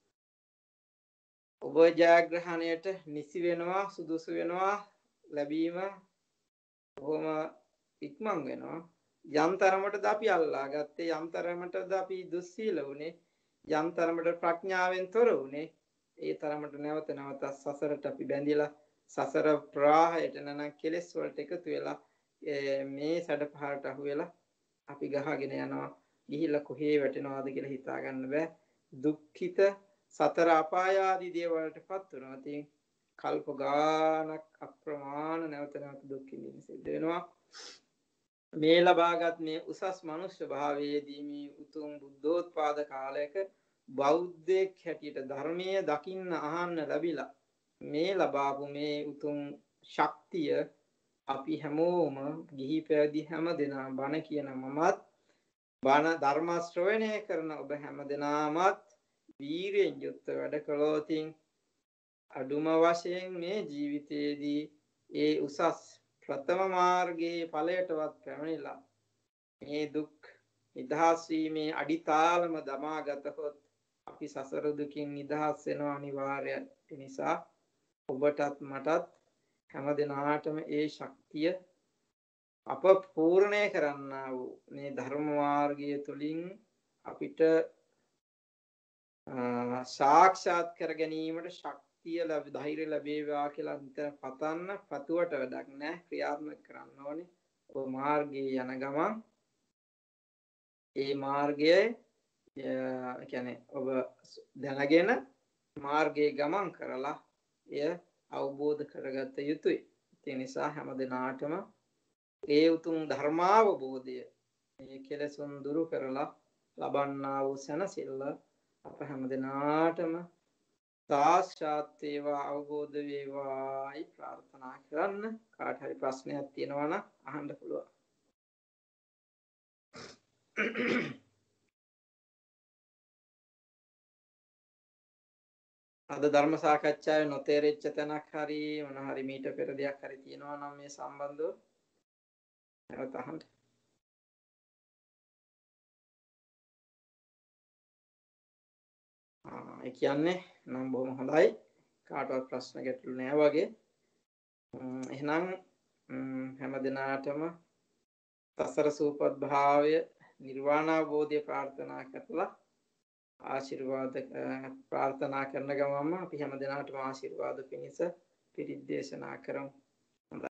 ඔබ ජයග්‍රහණයට නිසි වෙනවා, සුදුසු වෙනවා, ලැබීම බොහොම ඉක්මන් වෙනවා. යම් තරමටද අපි අල්ලා ගත්තේ, යම් තරමටද අපි දුස්සීල වුනේ, යම් තරමට ප්‍රඥාවෙන් තොර වුනේ, ඒ තරමට නැවත නැවත සසරට අපි බැඳිලා සසර ප්‍රවාහයට නැන කෙලෙස් වලට එකතු වෙලා මේ සැඩපහරට අහු වෙලා අපි ගහගෙන යනවා. ගිහිල්ලා කොහේ වැටෙනවද කියලා හිතා ගන්න බෑ. දුක්ඛිත සතර අපාය ආදී දේවල්ටපත් වෙනවා. ඉතින් කල්ප ගානක් අප්‍රමාණ නැවත නැවත දුක් විඳින්න සිද්ධ වෙනවා. මේ ලබාගත් මේ උසස් මනුෂ්‍ය භාවයේදී මේ උතුම් බුද්ධෝත්පාද කාලයක බෞද්ධයෙක් හැටියට ධර්මයේ දකින්න අහන්න ලැබිලා මේ ලබාපු මේ උතුම් ශක්තිය අපි හැමෝම ගිහි පැවිදි හැම දෙනා බණ කියන මමත් බණ ධර්ම ශ්‍රවණය කරන ඔබ හැම දෙනාමත් වීරියෙන් යුක්ත වැඩ කළොතින් අඩුම වශයෙන් මේ ජීවිතයේදී ඒ උසස් ප්‍රථම මාර්ගයේ ඵලයටවත් පැමිණිලා මේ දුක් නිදහස් වීමේ අඩිතාලම දමා ගතහොත් අපි සසර දුකින් නිදහස් වෙනවා අනිවාර්යයි. ඒ නිසා ඔබටත් මටත් හැම දිනාටම ඒ ශක්තිය අප පූර්ණය කරන්නා වූ මේ ධර්ම මාර්ගය තුලින් අපිට සාක්ෂාත් කර ගැනීමට ශක්තිය ලැබ ධෛර්ය ලැබේවා කියලා හිතන පතන්න පතුවට වැඩක් නැහැ. ක්‍රියාත්මක කරන්න ඕනේ. ඔය මාර්ගයේ යන ගමන් ඒ මාර්ගයේ කියන්නේ ඔබ දැනගෙන මාර්ගයේ ගමන් කරලා එය අවබෝධ කරගත යුතුයි. ඒ නිසා හැම දිනාටම ඒ උතුම් ධර්මාවබෝධය මේ කෙලෙසුන් දුරු කරලා ලබන්නා වූ සැනසෙල්ල අප හැම දිනාටම සාක්ෂාත් වේවා, අවබෝධ වේවායි ප්‍රාර්ථනා කරන්න. කාට හරි ප්‍රශ්නයක් තියෙනවා නම් අහන්න පුළුවන්. අද ධර්ම සාකච්ඡාවේ නොතේරෙච්ච තැනක් හරි මොන හරි මීට පෙර දෙයක් හරි තියෙනවා නම් මේ සම්බන්ධව නැවත අහන්න. ආ ඒ කියන්නේ නම් බොහොම හොඳයි. කාටවත් ප්‍රශ්න ගැටලු නෑ වගේ. එහෙනම් හැම දිනාටම සසර සූපත් භාවය නිර්වාණ අවබෝධය ප්‍රාර්ථනා කරලා ආශිර්වාද ප්‍රාර්ථනා කරන ගමන්ම අපි හැම දිනාටම ආශිර්වාද පිණිස පිරිත් දේශනා කරමු.